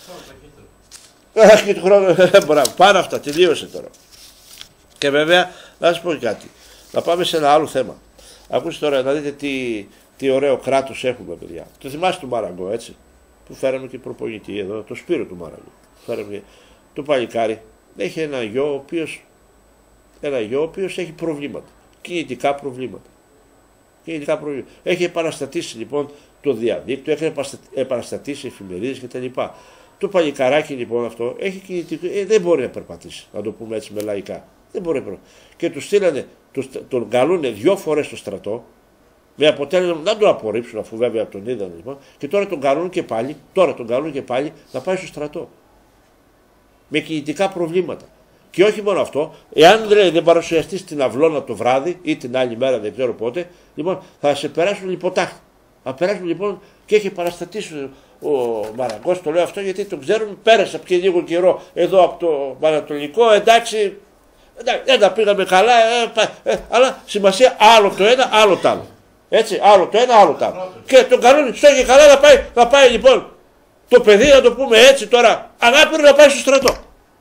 Έχει χρόνο. Πάρα αυτά. Τελείωσε τώρα. Και βέβαια, να σας πω κάτι. Να πάμε σε ένα άλλο θέμα. Ακούστε τώρα να δείτε τι, τι ωραίο κράτος έχουμε, παιδιά. Το θυμάστε του Μαραγκό, έτσι. Που φέραμε και προπονητή εδώ, το Σπύρο του Μαραγκό. Φέραμε το παλικάρι. Έχει ένα γιο ο οποίος ένα γιο ο οποίος έχει προβλήματα. Κινητικά προβλήματα. Κινητικά προβλήματα. Έχει επαναστατήσει λοιπόν το διαδίκτυο, έχει επαναστατήσει εφημερίδες κτλ. Το παλικαράκι λοιπόν αυτό έχει κινητικό, ε, δεν μπορεί να περπατήσει, να το πούμε έτσι με λαϊκά. Δεν μπορεί να περπατήσει. Και του στείλανε, τον καλούνε δυο φορές στο στρατό, με αποτέλεσμα να τον απορρίψουν, αφού βέβαια τον είδαν λοιπόν, και τώρα τον καλούν και πάλι, τώρα τον καλούν και πάλι να πάει στο στρατό. Με κινητικά προβλήματα. Και όχι μόνο αυτό, εάν δηλαδή, δεν παρουσιαστεί στην αυλώνα το βράδυ ή την άλλη μέρα, δεν ξέρω πότε, λοιπόν θα σε περάσουν λιποτάχτη. Θα περάσουν λοιπόν και έχει παραστατήσει ο Μαραγκός, το λέω αυτό γιατί τον ξέρουν, πέρασε από και λίγο καιρό εδώ από το Ανατολικό, εντάξει, δεν τα πήγαμε καλά, ε, ε, αλλά σημασία άλλο το ένα, άλλο το άλλο. Έτσι, άλλο το ένα, άλλο το άλλο. Και τον καλούν, στο και καλά να πάει, να πάει λοιπόν το παιδί, να το πούμε έτσι τώρα, ανάπηρο να πάει στο στρατό.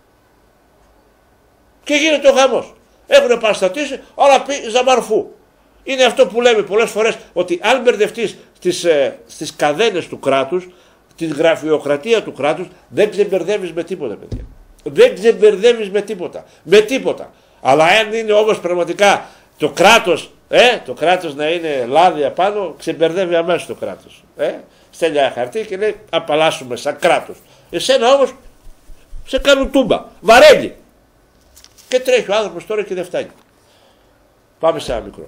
Και γίνεται ο χαμός. Έχουν επαναστατήσει, όλα πει ζαμαρφού. Είναι αυτό που λέμε πολλές φορές, ότι αν μπερδευτείς στις, ε, στις καδένες του κράτους, τη γραφειοκρατία του κράτους, δεν ξεμπερδεύεις με τίποτα, παιδιά. Δεν ξεμπερδεύεις με τίποτα. Με τίποτα. Αλλά αν είναι όμως πραγματικά το κράτος, ε, το κράτος να είναι λάδι απάνω, ξεμπερδεύει αμέσως το κράτος. Ε, στέλνει ένα χαρτί και λέει απαλλάσσουμε σαν κράτος. Εσένα όμως σε κάνουν τούμπα. Βαρέλι. Και τρέχει ο άνθρωπος τώρα και δεν φτάνει. Πάμε σε ένα μικρό.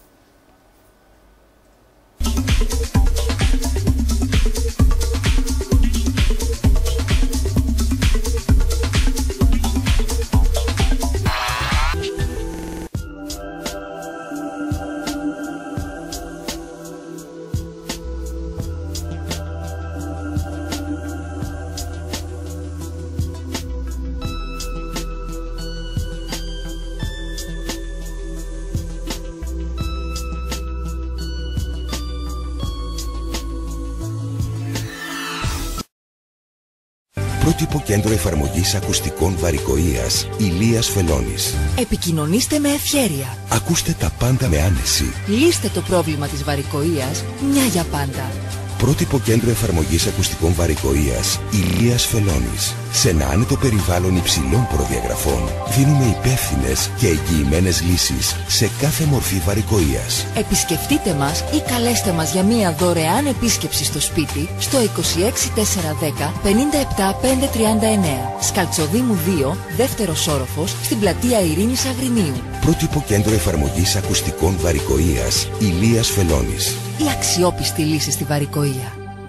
Πρότυπο κέντρο εφαρμογής ακουστικών βαρικοΐας Ηλίας Φελώνης. Επικοινωνήστε με ευχέρεια. Ακούστε τα πάντα με άνεση. Λύστε το πρόβλημα της βαρικοΐας μια για πάντα. Πρότυπο κέντρο εφαρμογής ακουστικών βαρικοΐας Ηλίας Φελώνης. Σε ένα άνετο περιβάλλον υψηλών προδιαγραφών δίνουμε υπεύθυνες και εγγυημένες λύσεις σε κάθε μορφή βαρικοΐας. Επισκεφτείτε μας ή καλέστε μας για μια δωρεάν επίσκεψη στο σπίτι στο είκοσι έξι τετρακόσια δέκα πενήντα επτά πεντακόσια τριάντα εννέα. Σκαλτσοδήμου δύο, δεύτερος όροφος, στην πλατεία Ειρήνης Αγρινίου. Πρότυπο κέντρο εφαρμογής ακουστικών βαρικοΐας Ηλίας Φελώνης. Η αξιόπιστη λύση στη βαρικοΐα.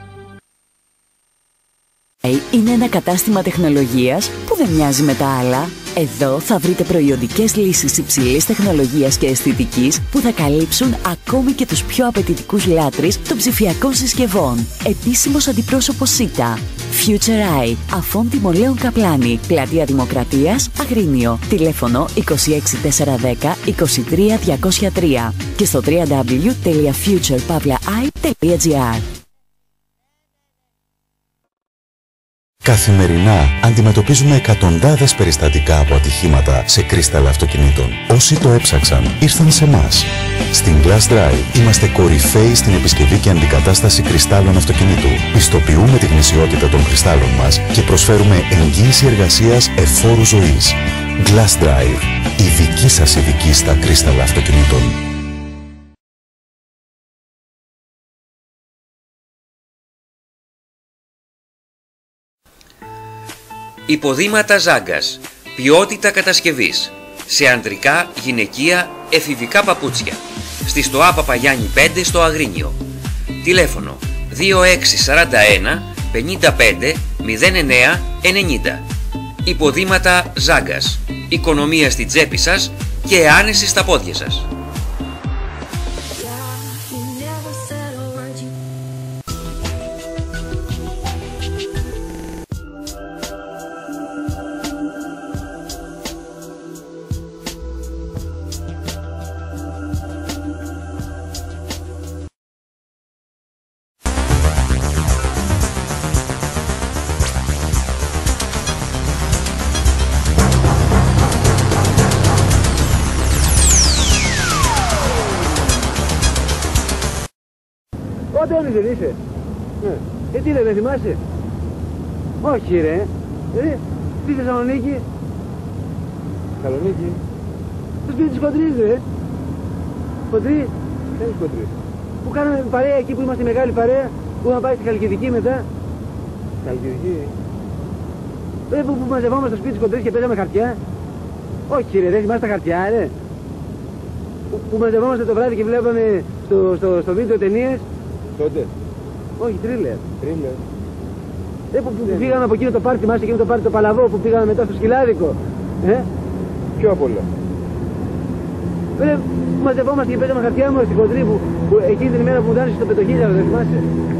Είναι ένα κατάστημα τεχνολογίας που δεν μοιάζει με τα άλλα. Εδώ θα βρείτε προϊόντικες λύσεις υψηλής τεχνολογίας και αισθητικής που θα καλύψουν ακόμη και τους πιο απαιτητικούς λάτρεις των ψηφιακών συσκευών. Επίσημος αντιπρόσωπος ΣΥΤΑ. Future Eye, Αφών Τιμολέων Καπλάνη, πλατεία Δημοκρατίας, Αγρίνιο. Τηλέφωνο είκοσι έξι τετρακόσια δέκα είκοσι τρία διακόσια τρία και στο double-u double-u double-u τελεία future pavla eye τελεία gr. Καθημερινά αντιμετωπίζουμε εκατοντάδες περιστατικά από ατυχήματα σε κρίσταλα αυτοκινήτων. Όσοι το έψαξαν ήρθαν σε εμάς. Στην Glass Drive είμαστε κορυφαίοι στην επισκευή και αντικατάσταση κρυστάλλων αυτοκινήτου. Πιστοποιούμε τη γνησιότητα των κρυστάλλων μας και προσφέρουμε εγγύηση εργασίας εφόρου ζωής. Glass Drive, η δική σας ειδική στα κρύσταλλα αυτοκινήτων. Υποδήματα Ζάγκας. Ποιότητα κατασκευής. Σε ανδρικά, γυναικεία, εφηβικά παπούτσια. στη ΣΤΟΑ Παπαγιάννη πέντε στο Αγρίνιο. Τηλέφωνο δύο έξι τέσσερα ένα πενήντα πέντε μηδέν εννέα ενενήντα. Υποδήματα Ζάγκας. Οικονομία στη τσέπη σας και άνεση στα πόδια σας. Αντώνης δεν είσαι? Ναι. Ε, τι λέει, δεν θυμάσαι? Όχι ρε. Ε, στη Θεσσαλονίκη. Θεσσαλονίκη. Στο σπίτι της Χοντρής ρε. Χοντρή. Ποια είναι Χοντρή? Που κάναμε παρέα εκεί που είμαστε μεγάλη παρέα. Που είχαμε πάει στη Χαλκιδική μετά. Χαλκιδική. Ε, που, που μαζευόμαστε στο σπίτι της Χοντρής και παίζαμε χαρτιά. Όχι ρε, δεν θυμάσαι τα χαρτιά ρε. Που, που μαζευόμαστε το βράδυ και βλέπαμε στο, στο, στο βίντεο ταινίες. Τότε. Όχι, τρίλερ. Τρίλερ. Ε, που, που, που πήγαμε από εκείνο το πάρτι μας, εκείνο το πάρτι το Παλαβό που πήγαμε μετά στο Σκυλάδικο. Ε? Ποιο απ' όλα? Ε, που μαζευόμαστε και παίζαμε χαρτιά μου στην Χοντρή που, που εκείνη την ημέρα που μου δάνεισε το πεντοχίλιαρο, δεν θυμάσαι?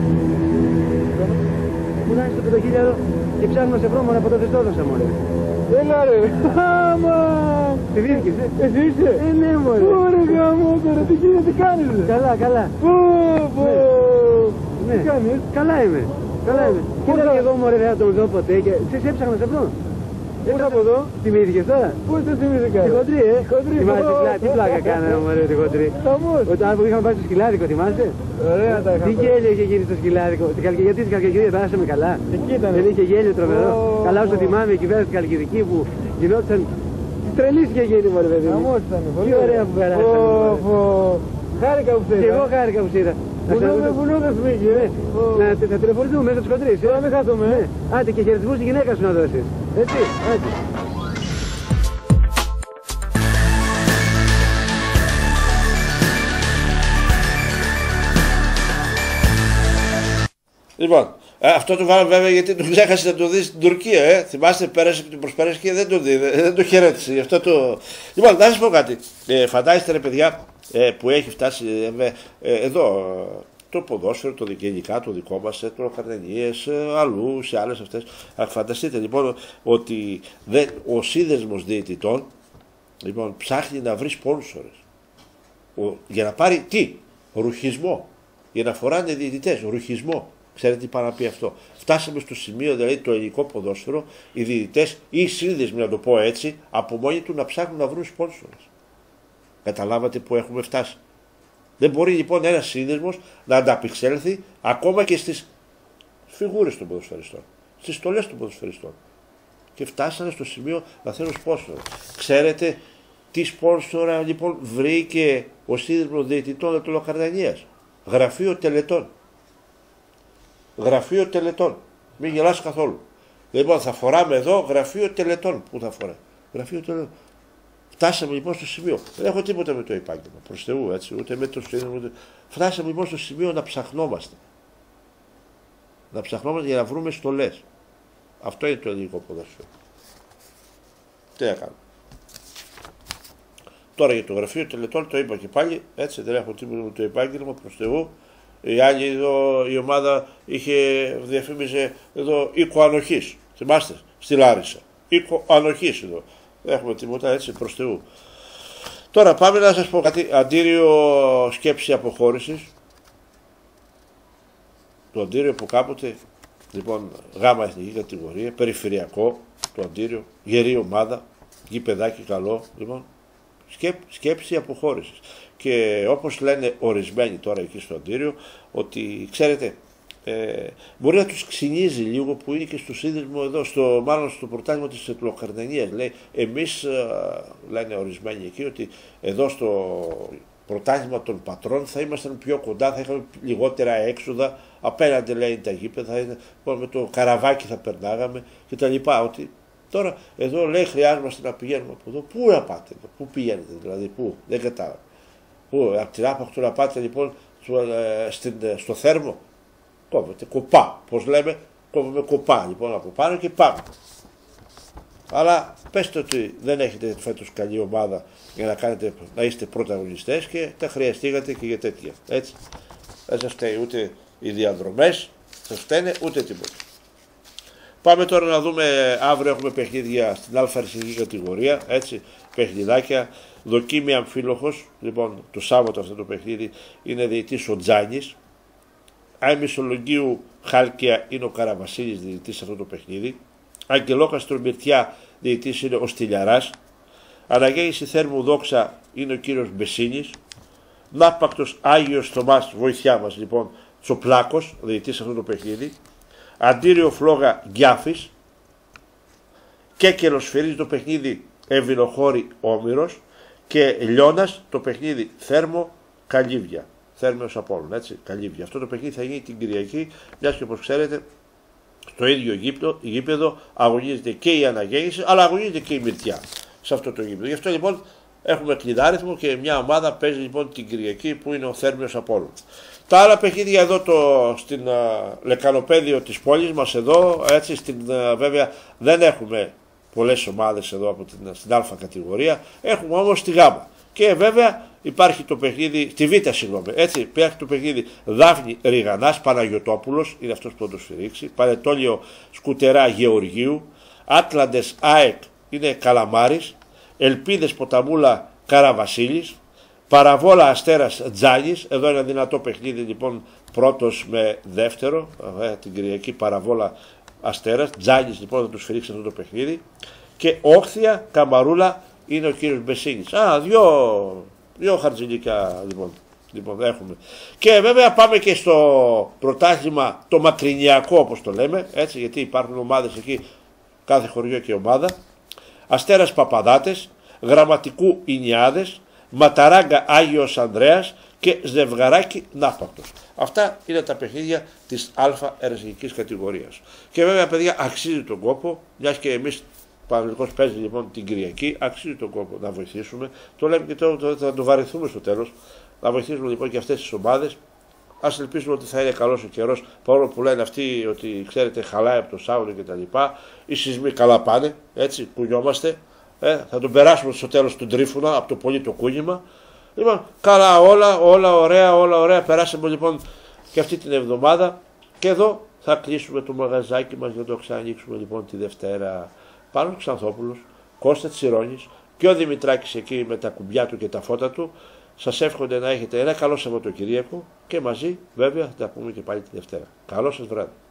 Μου δάνεισε το πεντοχίλιαρο και ψάχνω σε βρώμονα από το δεν το έδωσα μωρέ. Έλα ρε. Άμα. Τη δίνηκες, ε? Εσύ είσαι? Ε, ναι μωρέ. Ωραία γάμο τώρα, τι γίνεται, τι κάνεις ρε? Καλά, καλά. Πω, πω. Τι κάνεις? Καλά είμαι. Καλά είμαι. Κοίτα και εγώ μωρέ δεν θα τον δω ποτέ και σε έψαχνα να σε βρω. Πού από εδώ? Θυμήθηκες τώρα? Πού σε θυμήθηκα? Τη Χοντρή, ε? Χοντρή. Θυμάσαι τι πλάκα κάναμε μωρέ τη Χοντρή? Όταν που είχαμε πάει στο Σκυλάδικο, θυμάσαι? Ωραία τα είχαμε. Τι γέλιο είχε γίνει στο Σκυλάδικο? Γιατί στην Χαλκιδική περάσαμε καλά? Δεν είχε γέλιο τρομερό. Καλά όσο θυμάμαι εκεί πέρα στην Χαλκιδική που γινόταν. Τρελίστηκε γίνει μωρέ παιδί μου. Τι ωραία που περάσαμε. Χάρηκα που σε είδα. Και εγώ χάρηκα που σε είδα. Βουνόδες μήκη, ρε. Θα τηλεφωνήσουμε μέσα της Χοντρής. Να μην χάσουμε. Άντε και χαιρετισμούς στη γυναίκα σου να δώσεις. Έτσι, άντε. Λοιπόν, ε, αυτό το βάλαμε βέβαια γιατί τον ξέχασε να το δει στην Τουρκία. Ε. Θυμάστε, πέρασε και την προσπέρασε και δεν το δει, δεν το χαιρέτησε. Γι' αυτό το... Λοιπόν, να σας πω κάτι. Ε, φαντάζεστε ρε παιδιά ε, που έχει φτάσει ε, ε, εδώ το ποδόσφαιρο, το γενικά το δικό μας, ε, τροκαρδενίες, ε, αλλού, σε άλλες αυτές. Α, φανταστείτε λοιπόν ότι δεν, ο σύνδεσμος διαιτητών λοιπόν, ψάχνει να βρει σπόνσορες για να πάρει τι, ρουχισμό, για να φοράνε διαιτητές, ρουχισμό. Ξέρετε τι πάει να πει αυτό? Φτάσαμε στο σημείο, δηλαδή το ελληνικό ποδόσφαιρο, οι διαιτητές ή οι σύνδεσμοι, να το πω έτσι, από μόνοι του να ψάχνουν να βρουν σπόνσορες. Καταλάβατε που έχουμε φτάσει? Δεν μπορεί λοιπόν ένας σύνδεσμος να ανταπεξέλθει ακόμα και στις φιγούρες των ποδοσφαιριστών, στις στολές των ποδοσφαιριστών. Και φτάσανε στο σημείο να θέλουν σπόνσορα. Ξέρετε τι σπόνσορα λοιπόν βρήκε ο σύνδεσμος διαιτητών Ετωλοκαρδανίας? Γραφείο τελετών. Γραφείο τελετών. Μην γελάς καθόλου. Λοιπόν, θα φοράμε εδώ γραφείο τελετών. Πού θα φοράμε? Γραφείο τελετών. Φτάσαμε λοιπόν στο σημείο. Δεν έχω τίποτα με το επάγγελμα. Προς Θεού, έτσι, ούτε με το σύνδεσμο. Ούτε... Φτάσαμε λοιπόν στο σημείο να ψαχνόμαστε. Να ψαχνόμαστε για να βρούμε στολές. Αυτό είναι το ελληνικό ποδόσφαιρο. Τι έκανα? Τώρα για το γραφείο τελετών το είπα και πάλι. Έτσι, δεν έχω τίποτα με το επάγγελμα. Προς Θεού. Η άλλη εδώ, η ομάδα είχε, διαφήμιζε εδώ οίκο ανοχής. Θυμάστε, στη Λάρισα. Οίκο ανοχής εδώ. Δεν έχουμε τίποτα, έτσι, προς Θεού. Τώρα πάμε να σας πω κάτι. Αντίριο σκέψη αποχώρησης. Το αντίριο που κάποτε, λοιπόν, γάμα εθνική κατηγορία, περιφερειακό, το αντίριο, γερή ομάδα, γηπεδάκι καλό, λοιπόν, σκέπ, σκέψη αποχώρησης. Και όπως λένε ορισμένοι τώρα εκεί στο αντίριο, ότι ξέρετε, ε, μπορεί να τους ξυνίζει λίγο που είναι και στο σύνδεσμο εδώ, στο, μάλλον στο πρωτάθλημα της Ετωλοκαρδανίας. Λέει, εμείς, ε, λένε ορισμένοι εκεί, ότι εδώ στο πρωτάθλημα των πατρών θα ήμασταν πιο κοντά, θα είχαμε λιγότερα έξοδα, απέναντι λέει τα γήπεδα, με το καραβάκι θα περνάγαμε κτλ. Ότι τώρα εδώ λέει χρειάζομαστε να πηγαίνουμε από εδώ. Πού να πάτε, πού πηγαίνετε δηλαδή, πού, δεν κατάλαβα. Που, από την άπακτο να πάτε λοιπόν στο, ε, στην, στο θέρμο, κόβετε κοπά, πώς λέμε, κόβουμε κοπά λοιπόν από πάνω και πάμε. Αλλά πέστε ότι δεν έχετε φέτος καλή ομάδα για να, κάνετε, να είστε πρωταγωνιστές και τα χρειαστήκατε και για τέτοια. Έτσι. Δεν σας φταίει ούτε οι διαδρομές, σας φταίνε ούτε τίποτα. Πάμε τώρα να δούμε, αύριο έχουμε παιχνίδια στην Α αριστερική κατηγορία, έτσι, παιχνιδάκια, δοκίμη αμφίλοχος, λοιπόν το Σάββατο αυτό το παιχνίδι είναι διαιτητής ο Τζάνης, Αιμισολογίου Χάλκια είναι ο Καραβασίλης διαιτητής αυτό το παιχνίδι, Αγγελόκαστρο Μυρτιά διαιτητής είναι ο Στυλιαράς, Αναγέννηση Θέρμου Δόξα είναι ο κύριος Μπεσίνης, Ναύπακτος Άγιος Θωμάς, βοηθιά μας λοιπόν, Τσοπλάκος, διαιτητής αυτό το παιχνίδι, Αντίριο Φλόγα Γκιάφης, Κέκελο σφυρίζει το παιχνίδι Ευηνοχώρη Όμηρος και Λιώνας το παιχνίδι Θέρμο Καλύβια. Θέρμος Απόλλων, έτσι, Καλύβια. Αυτό το παιχνίδι θα γίνει την Κυριακή, μιας και όπως ξέρετε στο ίδιο γήπεδο, γήπεδο αγωνίζεται και η Αναγέννηση, αλλά αγωνίζεται και η Μυρτιά σε αυτό το γήπεδο. Γι' αυτό λοιπόν έχουμε κλειδάριθμο και μια ομάδα παίζει λοιπόν την Κυριακή που είναι ο Θέρμιος Απόλλων. Τα άλλα παιχνίδια εδώ το, στην uh, λεκανοπέδιο της πόλης μας εδώ, έτσι, στην, uh, βέβαια δεν έχουμε πολλές ομάδες εδώ από την, στην Α κατηγορία, έχουμε όμως τη Γ. Και βέβαια υπάρχει το παιχνίδι, στη Β συγγνώμη, έτσι, υπάρχει το παιχνίδι Δάφνη Ριγανάς, Παναγιωτόπουλος, είναι αυτός που θα το σφυρίξει, Πανετόλιο Σκουτερά Γεωργίου, Άτλαντες ΑΕΚ είναι Καλαμάρης, Ελπίδες Ποταμούλα Καραβασίλης, Παραβόλα Αστέρας Τζάνης, εδώ είναι ένα δυνατό παιχνίδι λοιπόν πρώτος με δεύτερο, ε, την Κυριακή Παραβόλα Αστέρας, Τζάνης λοιπόν θα του σφυρίξει αυτό το παιχνίδι και Όχθια Καμαρούλα είναι ο κύριος Μπεσίνης. Α, δυο, δυο χαρτζηλίκα λοιπόν, λοιπόν έχουμε. Και βέβαια πάμε και στο πρωτάθλημα το μακρινιακό όπως το λέμε, έτσι, γιατί υπάρχουν ομάδες εκεί, κάθε χωριό και ομάδα. Αστέρας Παπαδάτες, Γραμματικού Ινιάδες, Ματαράγκα Άγιος Ανδρέας και Ζευγαράκι Ναύπακτος. Αυτά είναι τα παιχνίδια της Α αριστερικής κατηγορίας. Και βέβαια παιδιά αξίζει τον κόπο, μιας και εμείς Παναγενικός παίζει λοιπόν την Κυριακή, αξίζει τον κόπο να βοηθήσουμε. Το λέμε και τώρα το, θα το βαρεθούμε στο τέλος. Να βοηθήσουμε λοιπόν και αυτές τις ομάδες. Ας ελπίσουμε ότι θα είναι καλός ο καιρός, παρόλο που λένε αυτοί ότι ξέρετε χαλάει από το Σάββατο κτλ. Οι σεισμοί καλά πάνε, έτσι, κουνιόμαστε. Ε, θα τον περάσουμε στο τέλος του Τρίφουνα, από το πολύ το κούνημα. Λοιπόν, καλά όλα, όλα ωραία, όλα ωραία. Περάσαμε λοιπόν και αυτή την εβδομάδα και εδώ θα κλείσουμε το μαγαζάκι μας για να το ξανανοίξουμε λοιπόν τη Δευτέρα. Πάνος Ξανθόπουλος, Κώστα Τσιρόνης και ο Δημητράκης εκεί με τα κουμπιά του και τα φώτα του. Σας εύχονται να έχετε ένα καλό Σαββατοκυριακό και μαζί βέβαια θα τα πούμε και πάλι τη Δευτέρα. Καλό σας βράδυ.